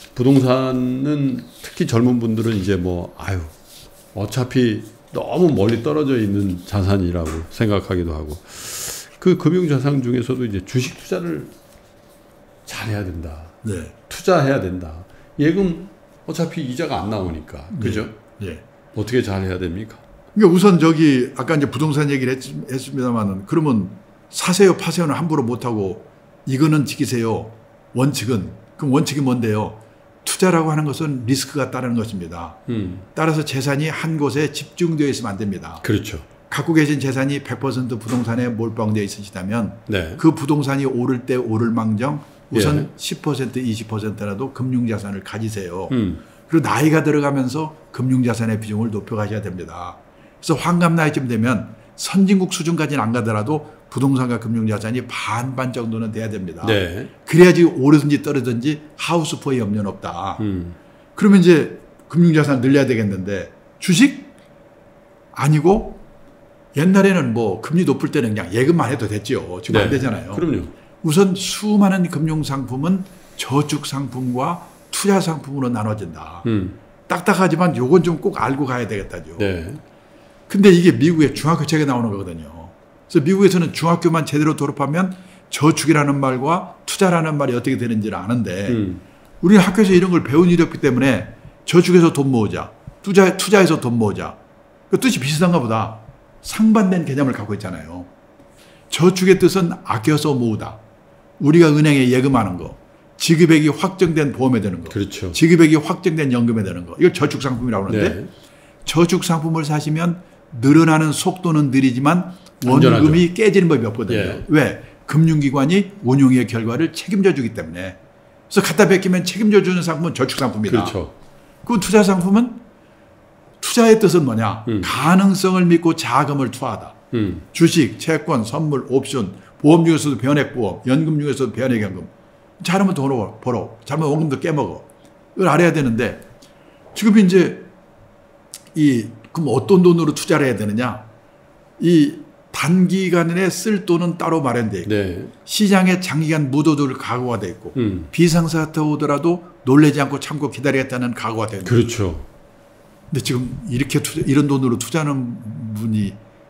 부동산은 특히 젊은 분들은 이제 뭐 아유 어차피 너무 멀리 떨어져 있는 자산이라고 생각하기도 하고 그 금융자산 중에서도 이제 주식 투자를 잘해야 된다. 네. 투자해야 된다. 예금 어차피 이자가 안 나오니까. 그죠? 네. 어떻게 잘해야 됩니까? 그러니까 우선 저기 아까 이제 부동산 얘기를 했습니다만은 그러면 사세요 파세요는 함부로 못하고 이거는 지키세요. 원칙은. 그럼 원칙이 뭔데요? 투자라고 하는 것은 리스크가 따르는 것입니다. 따라서 재산이 한 곳에 집중되어 있으면 안 됩니다. 그렇죠. 갖고 계신 재산이 100% 부동산에 몰빵되어 있으시다면 네. 그 부동산이 오를 때 오를 망정 우선 예. 10% 20%라도 금융자산을 가지세요. 그리고 나이가 들어가면서 금융자산의 비중을 높여가셔야 됩니다. 그래서 환갑 나이쯤 되면 선진국 수준까지는 안 가더라도 부동산과 금융자산이 반반 정도는 돼야 됩니다. 네. 그래야지 오르든지 떨어든지 하우스포의 염려는 없다. 그러면 이제 금융자산 늘려야 되겠는데 주식? 아니고 옛날에는 뭐 금리 높을 때는 그냥 예금만 해도 됐죠. 지금 네. 안 되잖아요. 그럼요. 우선 수많은 금융상품은 저축상품과 투자상품으로 나눠진다. 딱딱하지만 요건 좀 꼭 알고 가야 되겠다죠. 네. 근데 이게 미국의 중학교 책에 나오는 거거든요. 그래서 미국에서는 중학교만 제대로 졸업하면 저축이라는 말과 투자라는 말이 어떻게 되는지를 아는데 우리는 학교에서 이런 걸 배운 일이 없기 때문에 저축해서 돈 모으자, 투자해서 돈 모으자. 그 뜻이 비슷한가 보다. 상반된 개념을 갖고 있잖아요. 저축의 뜻은 아껴서 모으다. 우리가 은행에 예금하는 거, 지급액이 확정된 보험에 드는 거, 그렇죠. 지급액이 확정된 연금에 드는 거. 이걸 저축상품이라고 하는데 네. 저축상품을 사시면 늘어나는 속도는 느리지만 안전하죠. 원금이 깨지는 법이 없거든요. 예. 왜? 금융기관이 운용의 결과를 책임져 주기 때문에. 그래서 갖다 베끼면 책임져 주는 상품은 저축상품이다. 그렇죠. 그 투자상품은 투자의 뜻은 뭐냐? 가능성을 믿고 자금을 투하하다. 주식, 채권, 선물, 옵션, 보험 중에서도 변액보험, 연금 중에서도 변액연금. 잘하면 돈을 벌어. 잘하면 원금도 깨먹어. 이걸 알아야 되는데 지금 이제 그럼 어떤 돈으로 투자를 해야 되느냐? 이 단기간에 쓸 돈은 따로 마련되어 있고 네. 시장에 장기간 묻어둘 각오가 되어 있고 비상사태 오더라도 놀라지 않고 참고 기다리겠다는 각오가 되어 있는 거예요. 그렇죠. 근데 지금 이런 돈으로 투자하는 분이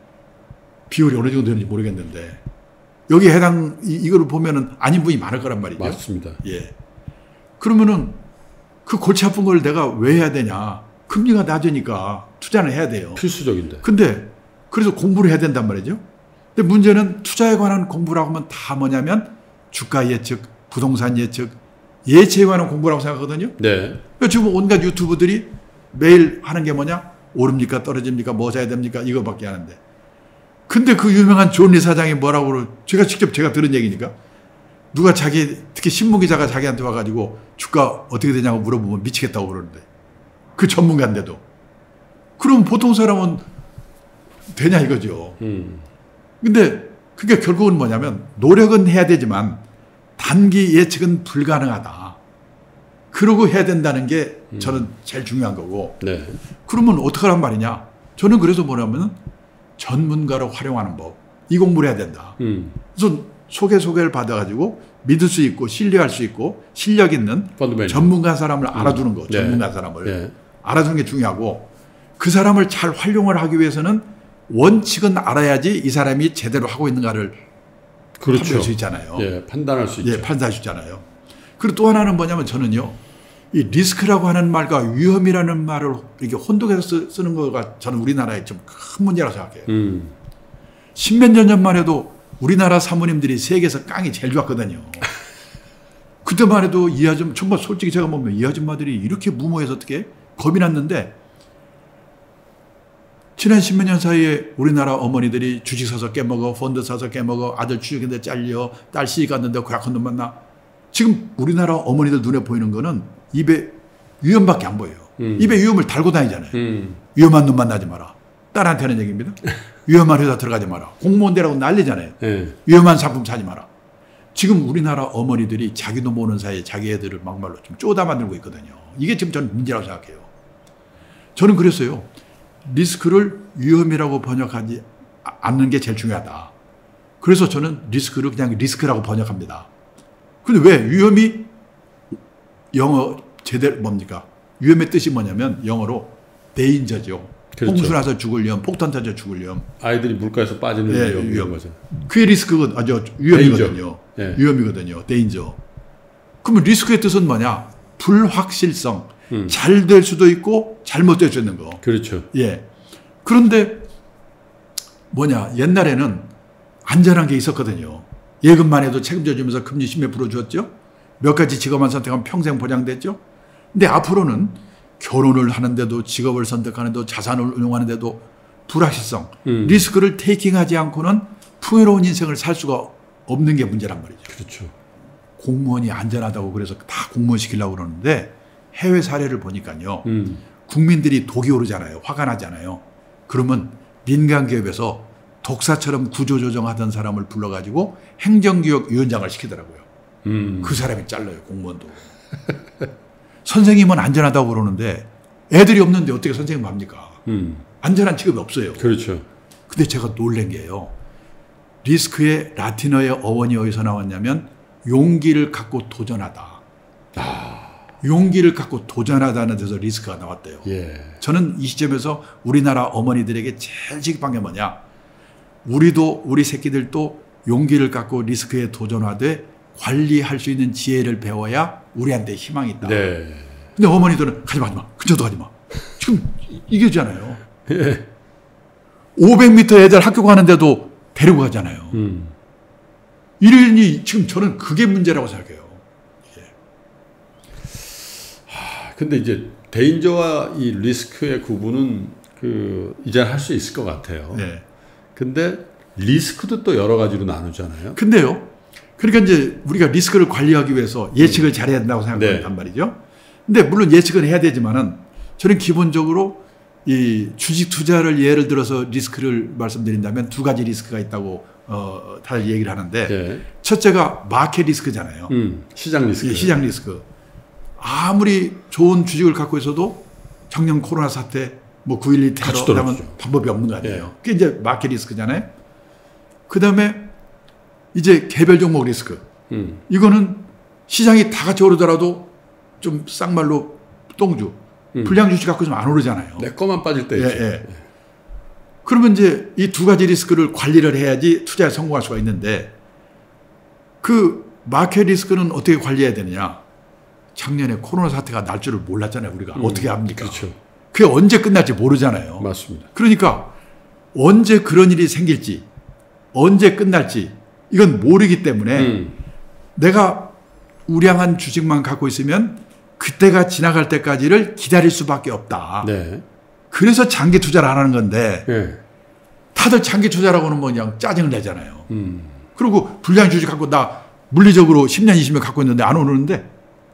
비율이 어느 정도 되는지 모르겠는데 여기에 이거를 보면은 아닌 분이 많을 거란 말이죠. 맞습니다. 예. 그러면은 그 골치 아픈 걸 내가 왜 해야 되냐? 금리가 낮으니까 투자는 해야 돼요. 필수적인데. 근데 그래서 공부를 해야 된단 말이죠. 근데 문제는 투자에 관한 공부라고 하면 다 뭐냐면 주가 예측, 부동산 예측, 예측에 관한 공부라고 생각하거든요. 네. 그러니까 지금 온갖 유튜브들이 매일 하는 게 뭐냐? 오릅니까? 떨어집니까? 뭐 사야 됩니까? 이거밖에 하는데. 근데 그 유명한 존리 사장이 뭐라고 제가 들은 얘기니까 누가 특히 신문기자가 자기한테 와가지고 주가 어떻게 되냐고 물어보면 미치겠다고 그러는데 그 전문가인데도. 그럼 보통 사람은 되냐 이거죠. 근데 그게 결국은 뭐냐면 노력은 해야 되지만 단기 예측은 불가능하다. 그러고 해야 된다는 게 저는 제일 중요한 거고. 네. 그러면 어떻게 하란 말이냐. 저는 그래서 뭐냐면 전문가로 활용하는 법. 이 공부를 해야 된다. 그래서 소개를 받아가지고 믿을 수 있고 신뢰할 수 있고 실력 있는 전문가 사람을 알아두는 거. 전문가 사람을. 네. 알아두는 게 중요하고 그 사람을 잘 활용을 하기 위해서는 원칙은 알아야지 이 사람이 제대로 하고 있는가를 그렇죠. 판별할 수 있잖아요. 예, 판단할 수 있죠. 예, 판단할 수 있잖아요. 그리고 또 하나는 뭐냐면 저는요. 이 리스크라고 하는 말과 위험이라는 말을 이렇게 혼동해서 쓰는 거가 저는 우리나라의 좀 큰 문제라고 생각해요. 십몇 년 전만 해도 우리나라 사모님들이 세계에서 깡이 제일 좋았거든요. 그때만 해도 이 아줌마, 정말 솔직히 제가 보면 이 아줌마들이 이렇게 무모해서 어떻게 겁이 났는데 지난 십몇 년 사이에 우리나라 어머니들이 주식 사서 깨먹어, 펀드 사서 깨먹어, 아들 취직했는데 잘려, 딸 시집 갔는데 고약한 돈 만나. 지금 우리나라 어머니들 눈에 보이는 거는 입에 위험밖에 안 보여요. 입에 위험을 달고 다니잖아요. 위험한 놈 만나지 마라. 딸한테 하는 얘기입니다. 위험한 회사 들어가지 마라. 공무원 되라고 난리잖아요. 위험한 상품 사지 마라. 지금 우리나라 어머니들이 자기도 모르는 사이에 자기 애들을 막말로 좀 쪼다 만들고 있거든요. 이게 지금 저는 문제라고 생각해요. 저는 그랬어요. 리스크를 위험이라고 번역하지 않는 게 제일 중요하다. 그래서 저는 리스크를 그냥 리스크라고 번역합니다. 근데 왜? 위험이 영어 제대로 뭡니까? 위험의 뜻이 뭐냐면 영어로 데인저죠. 그렇죠. 홍수 나서 죽을 위험, 폭탄 터져 죽을 위험. 아이들이 물가에서 빠지는 위험 거죠. 그게 리스크가 위험이거든요. 예. 위험이거든요. 데인저. 그러면 리스크의 뜻은 뭐냐? 불확실성. 잘 될 수도 있고 잘못될 수 있는 거. 그렇죠. 예. 그런데 뭐냐? 옛날에는 안전한 게 있었거든요. 예금만 해도 책임져 주면서 금리 10몇% 줬죠. 몇 가지 직업만 선택하면 평생 보장됐죠. 근데 앞으로는 결혼을 하는데도 직업을 선택하는데도 자산을 운용하는데도 불확실성, 리스크를 테이킹하지 않고는 풍요로운 인생을 살 수가 없는 게 문제란 말이죠. 그렇죠. 공무원이 안전하다고 그래서 다 공무원 시키려고 그러는데 해외 사례를 보니까요. 국민들이 독이 오르잖아요. 화가 나잖아요. 그러면 민간 기업에서 독사처럼 구조조정하던 사람을 불러가지고 행정기획위원장을 시키더라고요. 그 사람이 잘라요. 공무원도. 선생님은 안전하다고 그러는데 애들이 없는데 어떻게 선생님 합니까? 안전한 직업이 없어요. 그렇죠. 근데 제가 놀란 게요. 리스크의 라틴어의 어원이 어디서 나왔냐면 용기를 갖고 도전하다. 용기를 갖고 도전하다는 데서 리스크가 나왔대요. 예. 저는 이 시점에서 우리나라 어머니들에게 제일 지급한 게 뭐냐. 우리도 우리 새끼들도 용기를 갖고 리스크에 도전하되 관리할 수 있는 지혜를 배워야 우리한테 희망이 있다. 네. 근데 어머니들은 가지마, 가지마. 근처도 가지마. 지금 이게잖아요. 예. 500m 애들 학교 가는데도 데리고 가잖아요. 이러니 지금 저는 그게 문제라고 생각해요. 근데 이제 데인저와 이 리스크의 구분은 이제 할 수 있을 것 같아요. 네. 근데 리스크도 또 여러 가지로 나누잖아요. 근데요. 그러니까 이제 우리가 리스크를 관리하기 위해서 예측을 잘해야 된다고 생각한단 네. 말이죠. 근데 물론 예측은 해야 되지만은 저는 기본적으로 이 주식 투자를 예를 들어서 리스크를 말씀드린다면 두 가지 리스크가 있다고 다들 얘기를 하는데 네. 첫째가 마켓 리스크잖아요. 시장 리스크. 예, 시장 리스크. 아무리 좋은 주식을 갖고 있어도 작년 코로나 사태, 뭐 9.12 테러 하면 방법이 없는 거 아니에요. 네. 그게 이제 마켓 리스크잖아요. 그 다음에 이제 개별 종목 리스크. 이거는 시장이 다 같이 오르더라도 좀 쌍말로 똥주. 불량 주식 갖고 있으면 안 오르잖아요. 내 거만 빠질 때 예, 있죠. 예. 그러면 이제 이 두 가지 리스크를 관리를 해야지 투자에 성공할 수가 있는데 그 마켓 리스크는 어떻게 관리해야 되느냐. 작년에 코로나 사태가 날 줄을 몰랐잖아요. 우리가 어떻게 합니까? 그렇죠. 그게 언제 끝날지 모르잖아요. 맞습니다. 그러니까 언제 그런 일이 생길지 언제 끝날지 이건 모르기 때문에 내가 우량한 주식만 갖고 있으면 그때가 지나갈 때까지를 기다릴 수밖에 없다. 네. 그래서 장기 투자를 안 하는 건데 네. 다들 장기 투자라고는 뭐 그냥 짜증을 내잖아요. 그리고 불량 주식 갖고 나 물리적으로 10년 20년 갖고 있는데 안 오르는데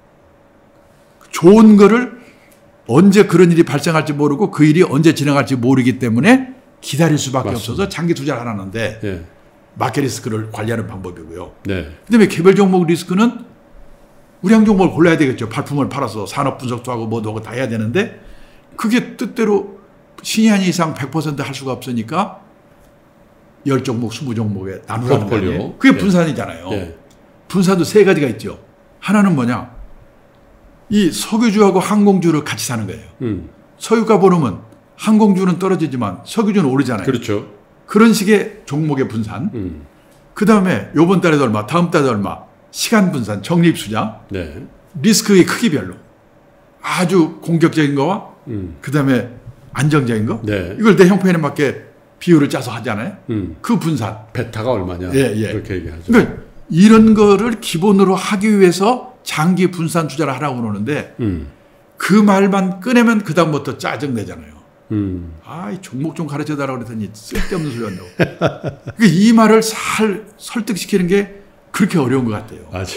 좋은 거를 언제 그런 일이 발생할지 모르고 그 일이 언제 지나갈지 모르기 때문에 기다릴 수밖에 맞습니다. 없어서 장기 투자를 안 하는데 네. 마켓 리스크를 관리하는 방법이고요. 네. 그다음에 개별 종목 리스크는 우량 종목을 골라야 되겠죠. 발품을 팔아서 산업 분석도 하고 뭐도 하고 다 해야 되는데 그게 뜻대로 신의 한 이상 100% 할 수가 없으니까 10종목, 20종목에 나누라는 거 아니에요. 그게 분산이잖아요. 네. 분산도 세 가지가 있죠. 하나는 뭐냐. 이 석유주하고 항공주를 같이 사는 거예요. 석유가 오르면 항공주는 떨어지지만 석유주는 오르잖아요. 그렇죠. 그런 식의 종목의 분산. 그 다음에 요번 달에도 얼마, 다음 달에도 얼마. 시간 분산, 적립수자. 네. 리스크의 크기별로. 아주 공격적인 거와 그 다음에 안정적인 거. 네. 이걸 내 형편에 맞게 비율을 짜서 하잖아요. 그 분산. 베타가 얼마냐. 예, 예. 그렇게 얘기하죠. 그러니까 이런 거를 기본으로 하기 위해서 장기 분산 투자를 하라고 그러는데 그 말만 꺼내면 그다음부터 짜증내잖아요. 이 종목 좀 가르쳐달라고 그랬더니 쓸데없는 소리 한다고. 그러니까 이 말을 잘 설득시키는 게 그렇게 어려운 것 같아요. 맞아요.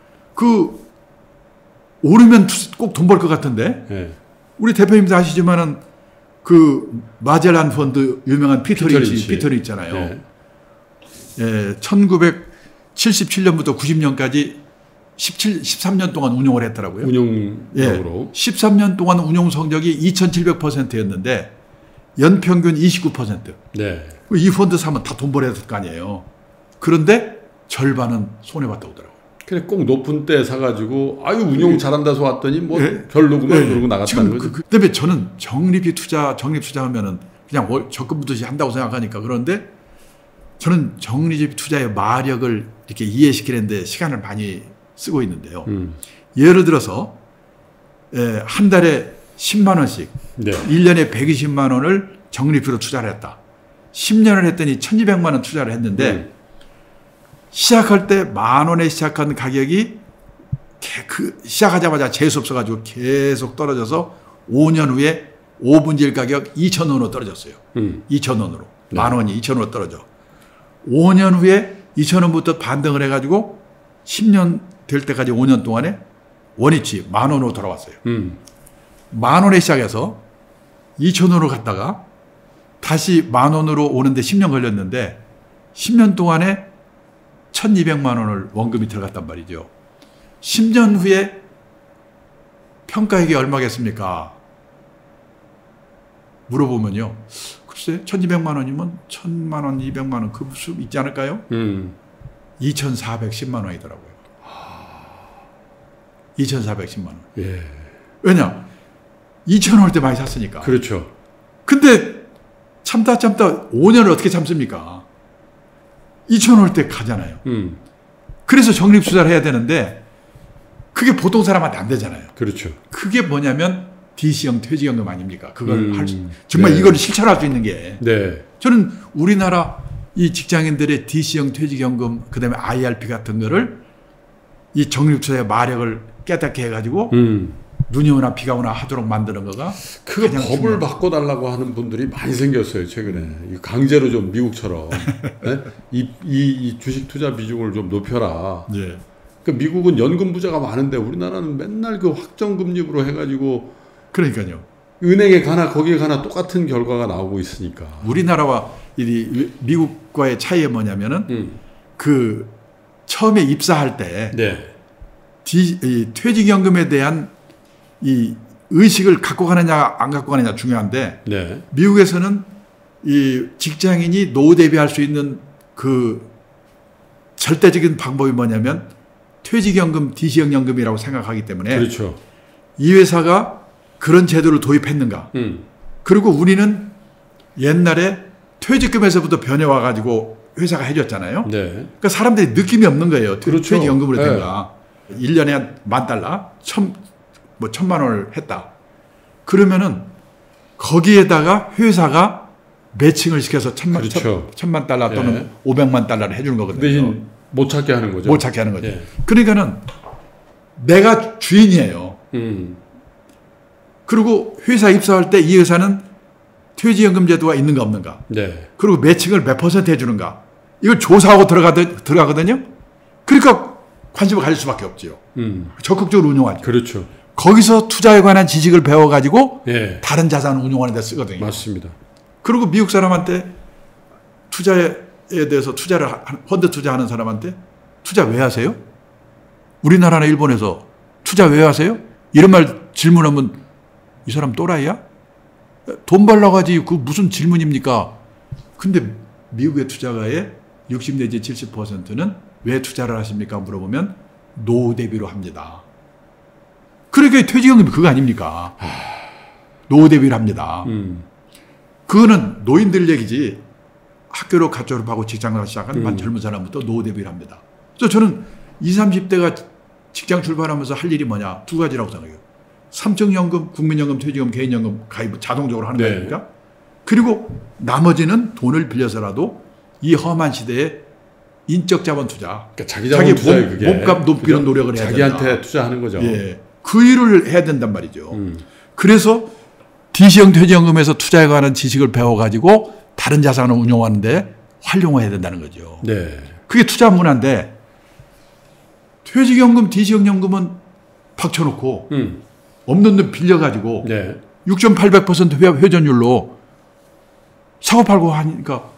오르면 꼭 돈 벌 것 같은데 네. 우리 대표님도 아시지만은 그 마젤란 펀드 유명한 피터 린치 있잖아요. 네. 예, 1977년부터 90년까지 13년 동안 운용을 했더라고요. 운용적으로. 예, 13년 동안 운용 성적이 2,700%였는데 연평균 29%. 네. 이 펀드 사면 다 돈 벌어야 될 거 아니에요. 그런데 절반은 손해봤다 오더라고요. 그래 꼭 높은 때 사가지고 운용 잘한다 서 왔더니 뭐 예. 별로구만 그러고 나갔다는 거죠. 그다음에 저는 적립 투자 하면은 그냥 적금부터 한다고 생각하니까 그런데 저는 적립 투자의 마력을 이렇게 이해시키는데 시간을 많이 쓰고 있는데요. 예를 들어서 한 달에 10만 원씩 네. 1년에 120만 원을 적립으로 투자를 했다. 10년을 했더니 1,200만 원 투자를 했는데 시작할 때 10,000원에 시작한 가격이 시작하자마자 재수 없어가지고 계속 떨어져서 5년 후에 5분의 1 가격 2,000원으로 떨어졌어요. 2,000원으로. 네. 10,000원이 2,000원으로 떨어져. 5년 후에 2,000원부터 반등을 해가지고 10년 될 때까지 5년 동안에 원위치 10,000원으로 돌아왔어요. 10,000원에 시작해서 2,000원으로 갔다가 다시 10,000원으로 오는데 10년 걸렸는데 10년 동안에 1,200만 원을 원금이 들어갔단 말이죠. 10년 후에 평가액이 얼마겠습니까? 물어보면요. 글쎄 1,200만 원이면 1,000만 원, 200만 원 그 수 있지 않을까요? 2,410만 원이더라고요. 2,410만 원. 예. 왜냐? 2,000원 올 때 많이 샀으니까. 그렇죠. 근데 참다 5년을 어떻게 참습니까? 2천 올 때 가잖아요. 그래서 적립투자를 해야 되는데 그게 보통 사람한테 안 되잖아요. 그렇죠. 그게 뭐냐면 DC형 퇴직연금 아닙니까? 그걸 정말 이걸 실천할 수 있는 게. 네. 저는 우리나라 이 직장인들의 DC형 퇴직연금 그다음에 IRP 같은 거를 이 적립투자의 마력을 깨닫게 해가지고 눈이 오나 비가 오나 하도록 만드는 거가 그 법을 바꿔달라고 하는 분들이 많이 생겼어요 최근에. 강제로 좀 미국처럼 네? 이 주식 투자 비중을 좀 높여라. 네. 그 미국은 연금 부자가 많은데 우리나라는 맨날 그 확정 금리로 해가지고 그러니까요. 은행에 가나 거기에 가나 똑같은 결과가 나오고 있으니까. 우리나라와 이 미국과의 차이가 뭐냐면은 그 처음에 입사할 때 네. 이 퇴직연금에 대한 이 의식을 갖고 가느냐 안 갖고 가느냐 중요한데 네. 미국에서는 이 직장인이 노후 대비할 수 있는 그 절대적인 방법이 뭐냐면 퇴직연금, DC형 연금이라고 생각하기 때문에 그렇죠. 이 회사가 그런 제도를 도입했는가. 그리고 우리는 옛날에 퇴직금에서부터 변해와 가지고 회사가 해줬잖아요. 네. 그러니까 사람들이 느낌이 없는 거예요. 그렇죠. 퇴직연금으로 된가. 1년에 한 $10,000, 1,000만 원을 했다. 그러면은 거기에다가 회사가 매칭을 시켜서 그렇죠. $1,000만 또는 $500만 해주는 거거든요. 대신 못 찾게 하는 거죠. 못 찾게 하는 거죠. 예. 그러니까는 내가 주인이에요. 그리고 회사 입사할 때 이 회사는 퇴직연금 제도가 있는가 없는가. 네. 그리고 매칭을 몇 % 해주는가. 이걸 조사하고 들어가거든요. 그러니까 관심을 가질 수밖에 없지요. 적극적으로 운용하죠. 그렇죠. 거기서 투자에 관한 지식을 배워가지고 예. 다른 자산을 운용하는 데 쓰거든요. 맞습니다. 그리고 미국 사람한테 투자에 대해서 펀드 투자하는 사람한테 투자 왜 하세요? 우리나라나 일본에서 투자 왜 하세요? 이런 말 질문하면 이 사람 또라이야? 돈 벌러 가지 그 무슨 질문입니까? 근데 미국의 투자가의 60 내지 70%는 왜 투자를 하십니까? 물어보면 노후 대비로 합니다. 그러니까 퇴직연금이 그거 아닙니까? 노후 대비를 합니다. 그거는 노인들 얘기지 학교로 갓 졸업하고 직장을 시작한 젊은 사람부터 노후 대비를 합니다. 그래서 저는 20, 30대가 직장 출발하면서 할 일이 뭐냐? 두 가지라고 생각해요. 삼층연금, 국민연금, 퇴직연금, 개인연금 가입 자동적으로 하는 거 아닙니까? 그리고 나머지는 돈을 빌려서라도 이 험한 시대에 인적 자본 투자. 그러니까 자기 자본 투자에 그게 몸값 높이는 노력을 해야 된다. 자기한테 투자하는 거죠. 예, 그 일을 해야 된단 말이죠. 그래서 DC형 퇴직연금에서 투자에 관한 지식을 배워가지고 다른 자산을 운용하는데 활용해야 된다는 거죠. 네. 그게 투자 문화인데 퇴직연금, DC형 연금은 박쳐놓고 없는 돈 빌려가지고 네. 6,800% 회전율로 사고팔고 하니까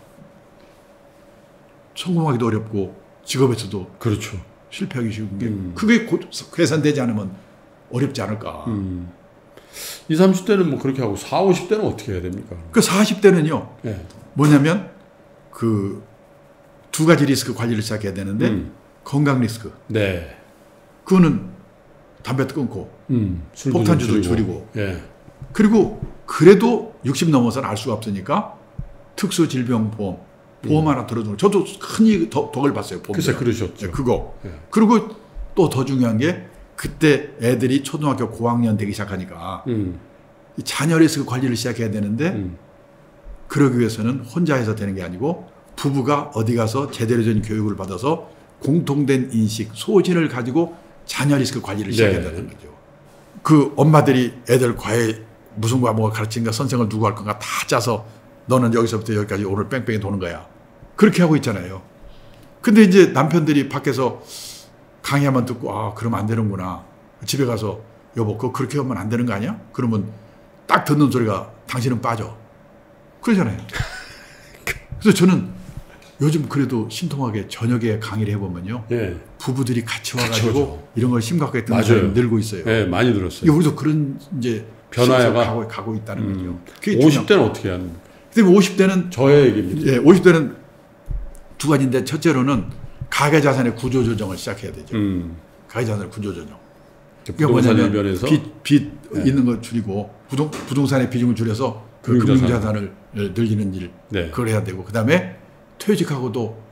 성공하기도 어렵고 직업에서도 그렇죠. 실패하기 쉬운 게 그게 계산되지 않으면 어렵지 않을까. 20, 30대는 뭐 그렇게 하고 40, 50대는 어떻게 해야 됩니까? 그 40대는요. 네. 뭐냐면 그 두 가지 리스크 관리를 시작해야 되는데 건강 리스크. 네. 그거는 담배도 끊고 폭탄주도 줄이고. 예. 그리고 그래도 60 넘어서는 알 수가 없으니까 특수질병보험 보험 하나 들어주는 거. 저도 흔히 덕을 봤어요. 글쎄 그러셨죠. 그거. 예. 그리고 또 더 중요한 게 그때 애들이 초등학교 고학년 되기 시작하니까 이 자녀 리스크 관리를 시작해야 되는데 그러기 위해서는 혼자 해서 되는 게 아니고 부부가 어디 가서 제대로 된 교육을 받아서 공통된 인식, 소신을 가지고 자녀 리스크 관리를 시작해야 된다는 거죠. 그 엄마들이 애들 과외 무슨 과목을 가르치는가 선생을 누구 할 건가 다 짜서 너는 여기서부터 여기까지 오늘 뺑뺑이 도는 거야. 그렇게 하고 있잖아요. 근데 이제 남편들이 밖에서 강의하면 듣고 아 그러면 안 되는구나. 집에 가서 여보 그거 그렇게 하면 안 되는 거 아니야? 그러면 딱 듣는 소리가 당신은 빠져. 그러잖아요. 그래서 저는 요즘 그래도 신통하게 저녁에 강의를 해보면요. 예. 부부들이 같이 와가지고 이런 걸 심각하게 듣는 사람이 늘고 있어요. 예, 많이 들었어요. 이게 우리도 그런 이제 변화가 가고 있다는 거죠. 50대는 어떻게 하는? 근데 50대는 저의 얘기입니다. 예, 50대는 두 가지인데 첫째로는 가계자산의 구조조정을 시작해야 되죠. 가계자산의 구조조정. 그러니까 뭐냐면 빚 있는 거 줄이고 부동산의 비중을 줄여서 그 금융자산을 늘리는 일 그걸 해야 되고 그 다음에 퇴직하고도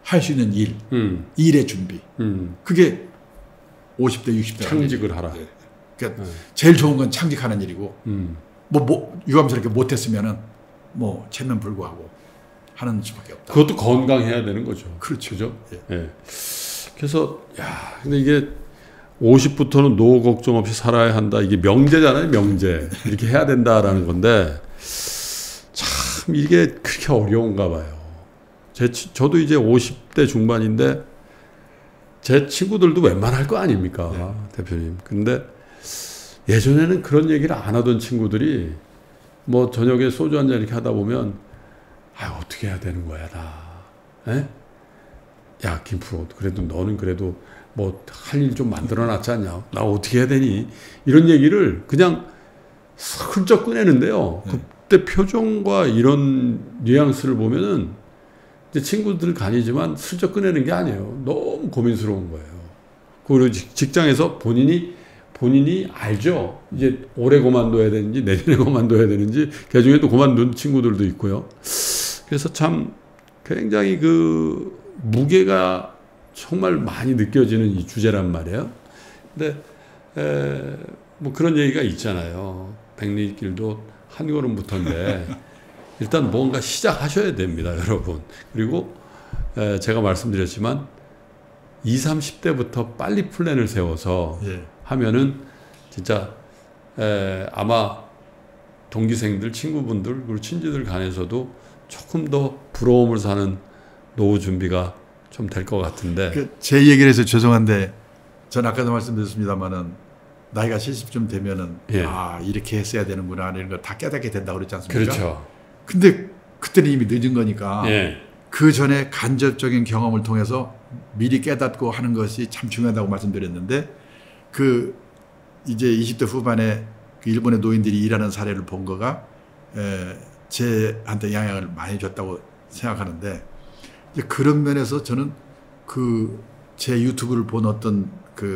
할 수 있는 일의 준비. 그게 50대, 60대. 창직을 하라. 그러니까 제일 좋은 건 창직하는 일이고, 유감스럽게 못했으면은 체면 불구하고 하는 수밖에 없다. 그것도 건강해야 되는 거죠. 그렇죠. 그죠? 예. 예. 그래서, 근데 이게 50부터는 노후 걱정 없이 살아야 한다. 이게 명제잖아요, 명제. 이렇게 해야 된다라는 건데, 참, 이게 그렇게 어려운가 봐요. 저도 이제 50대 중반인데, 제 친구들도 웬만할 거 아닙니까, 대표님. 근데 예전에는 그런 얘기를 안 하던 친구들이 저녁에 소주 한잔 이렇게 하다 보면, 어떻게 해야 되는 거야, 나. 에? 야, 김프로, 그래도 너는 그래도 할 일 좀 만들어 놨지 않냐? 나 어떻게 해야 되니? 이런 얘기를 그냥 슬쩍 꺼내는데요. 그때 표정과 이런 뉘앙스를 보면은 이제 친구들 간이지만 슬쩍 꺼내는 게 아니에요. 너무 고민스러운 거예요. 그리고 직장에서 본인이 알죠. 이제 올해 그만둬야 되는지 내년에 그만둬야 되는지 그중에 또 그만둔 친구들도 있고요. 그래서 참 굉장히 그 무게가 정말 많이 느껴지는 이 주제란 말이에요. 근데 그런 얘기가 있잖아요. 백리길도 한 걸음부터인데 일단 뭔가 시작하셔야 됩니다, 여러분. 그리고 제가 말씀드렸지만 20, 30대부터 빨리 플랜을 세워서 하면은 진짜 아마 동기생들, 친구분들 그리고 친지들 간에서도 조금 더 부러움을 사는 노후 준비가 좀 될 것 같은데. 제 얘기를 해서 죄송한데 전 아까도 말씀드렸습니다만은 나이가 70쯤 되면은 이렇게 했어야 되는구나 이런 거 다 깨닫게 된다고 그랬지 않습니까? 그렇죠. 근데 그때는 이미 늦은 거니까 그 전에 간접적인 경험을 통해서 미리 깨닫고 하는 것이 참 중요하다고 말씀드렸는데 이제 20대 후반에 그 일본의 노인들이 일하는 사례를 본 거가 제한테 영향을 많이 줬다고 생각하는데 이제 그런 면에서 저는 제 유튜브를 본 어떤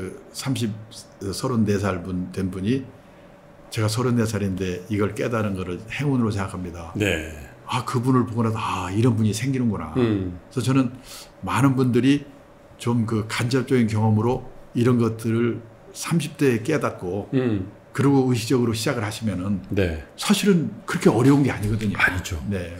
34살 된 분이 제가 34살인데 이걸 깨달은 거를 행운으로 생각합니다. 네. 그분을 보고 나서 이런 분이 생기는구나. 그래서 저는 많은 분들이 좀 간접적인 경험으로 이런 것들을 30대에 깨닫고 그리고 의식적으로 시작을 하시면은 사실은 그렇게 어려운 게 아니거든요. 아니죠. 네.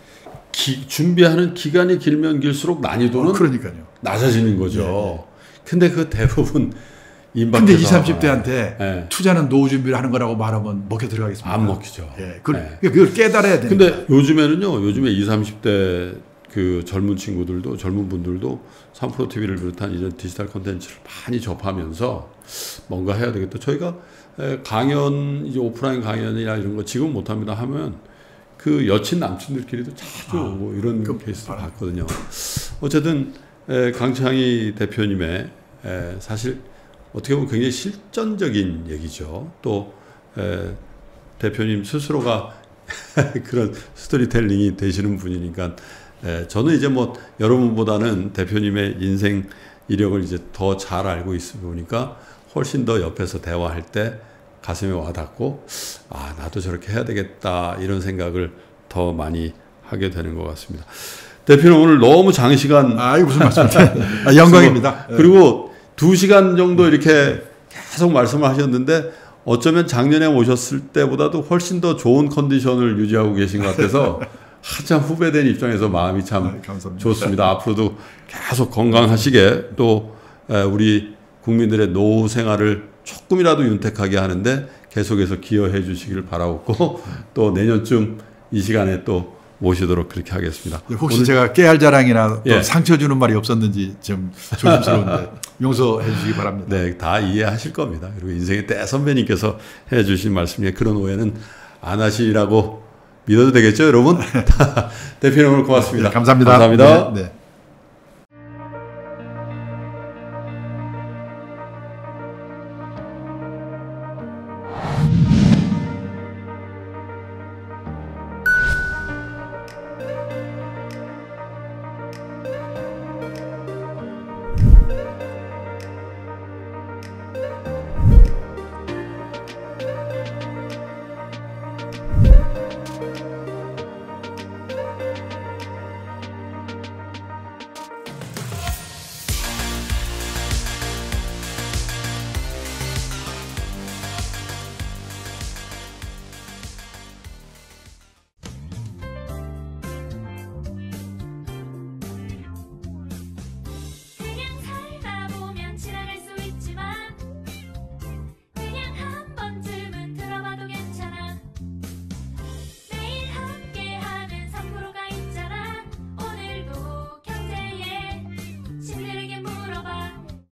준비하는 기간이 길면 길수록 난이도는 그러니까요. 낮아지는 거죠. 근데 그 대부분 근데 20, 30대한테 투자는 노후 준비를 하는 거라고 말하면 먹혀 들어가겠습니까? 안 먹히죠. 그걸 깨달아야 되는 근데 요즘에 20, 30대 그 젊은 분들도 3프로TV를 비롯한 이런 디지털 콘텐츠를 많이 접하면서 뭔가 해야 되겠다. 저희가 강연, 이제 오프라인 강연이나 이런 거 지금 못합니다 하면 그 여친 남친들끼리도 자주 오고 이런 케이스를 봤거든요. 어쨌든 강창희 대표님의 사실 어떻게 보면 굉장히 실전적인 얘기죠. 또 대표님 스스로가 그런 스토리텔링이 되시는 분이니까 저는 이제 여러분보다는 대표님의 인생 이력을 이제 더 잘 알고 있으니까 훨씬 더 옆에서 대화할 때 가슴에 와닿고 나도 저렇게 해야 되겠다 이런 생각을 더 많이 하게 되는 것 같습니다. 대표님 오늘 너무 장시간 무슨 말씀이세요? 영광입니다. 그리고 2시간 정도 이렇게 계속 말씀을 하셨는데 어쩌면 작년에 오셨을 때보다도 훨씬 더 좋은 컨디션을 유지하고 계신 것 같아서 한참 후배된 입장에서 마음이 참 좋습니다. 앞으로도 계속 건강하시게 또 우리 국민들의 노후 생활을 조금이라도 윤택하게 하는데 계속해서 기여해 주시기를 바라고 또 내년쯤 이 시간에 또 모시도록 그렇게 하겠습니다. 혹시 제가 깨알 자랑이나 또 상처 주는 말이 없었는지 좀 조심스러운데 용서해 주시기 바랍니다. 네, 다 이해하실 겁니다. 그리고 인생의 때 선배님께서 해 주신 말씀 중에 그런 오해는 안 하시라고 믿어도 되겠죠, 여러분? 대표님 오늘 고맙습니다. 감사합니다. 감사합니다. 네.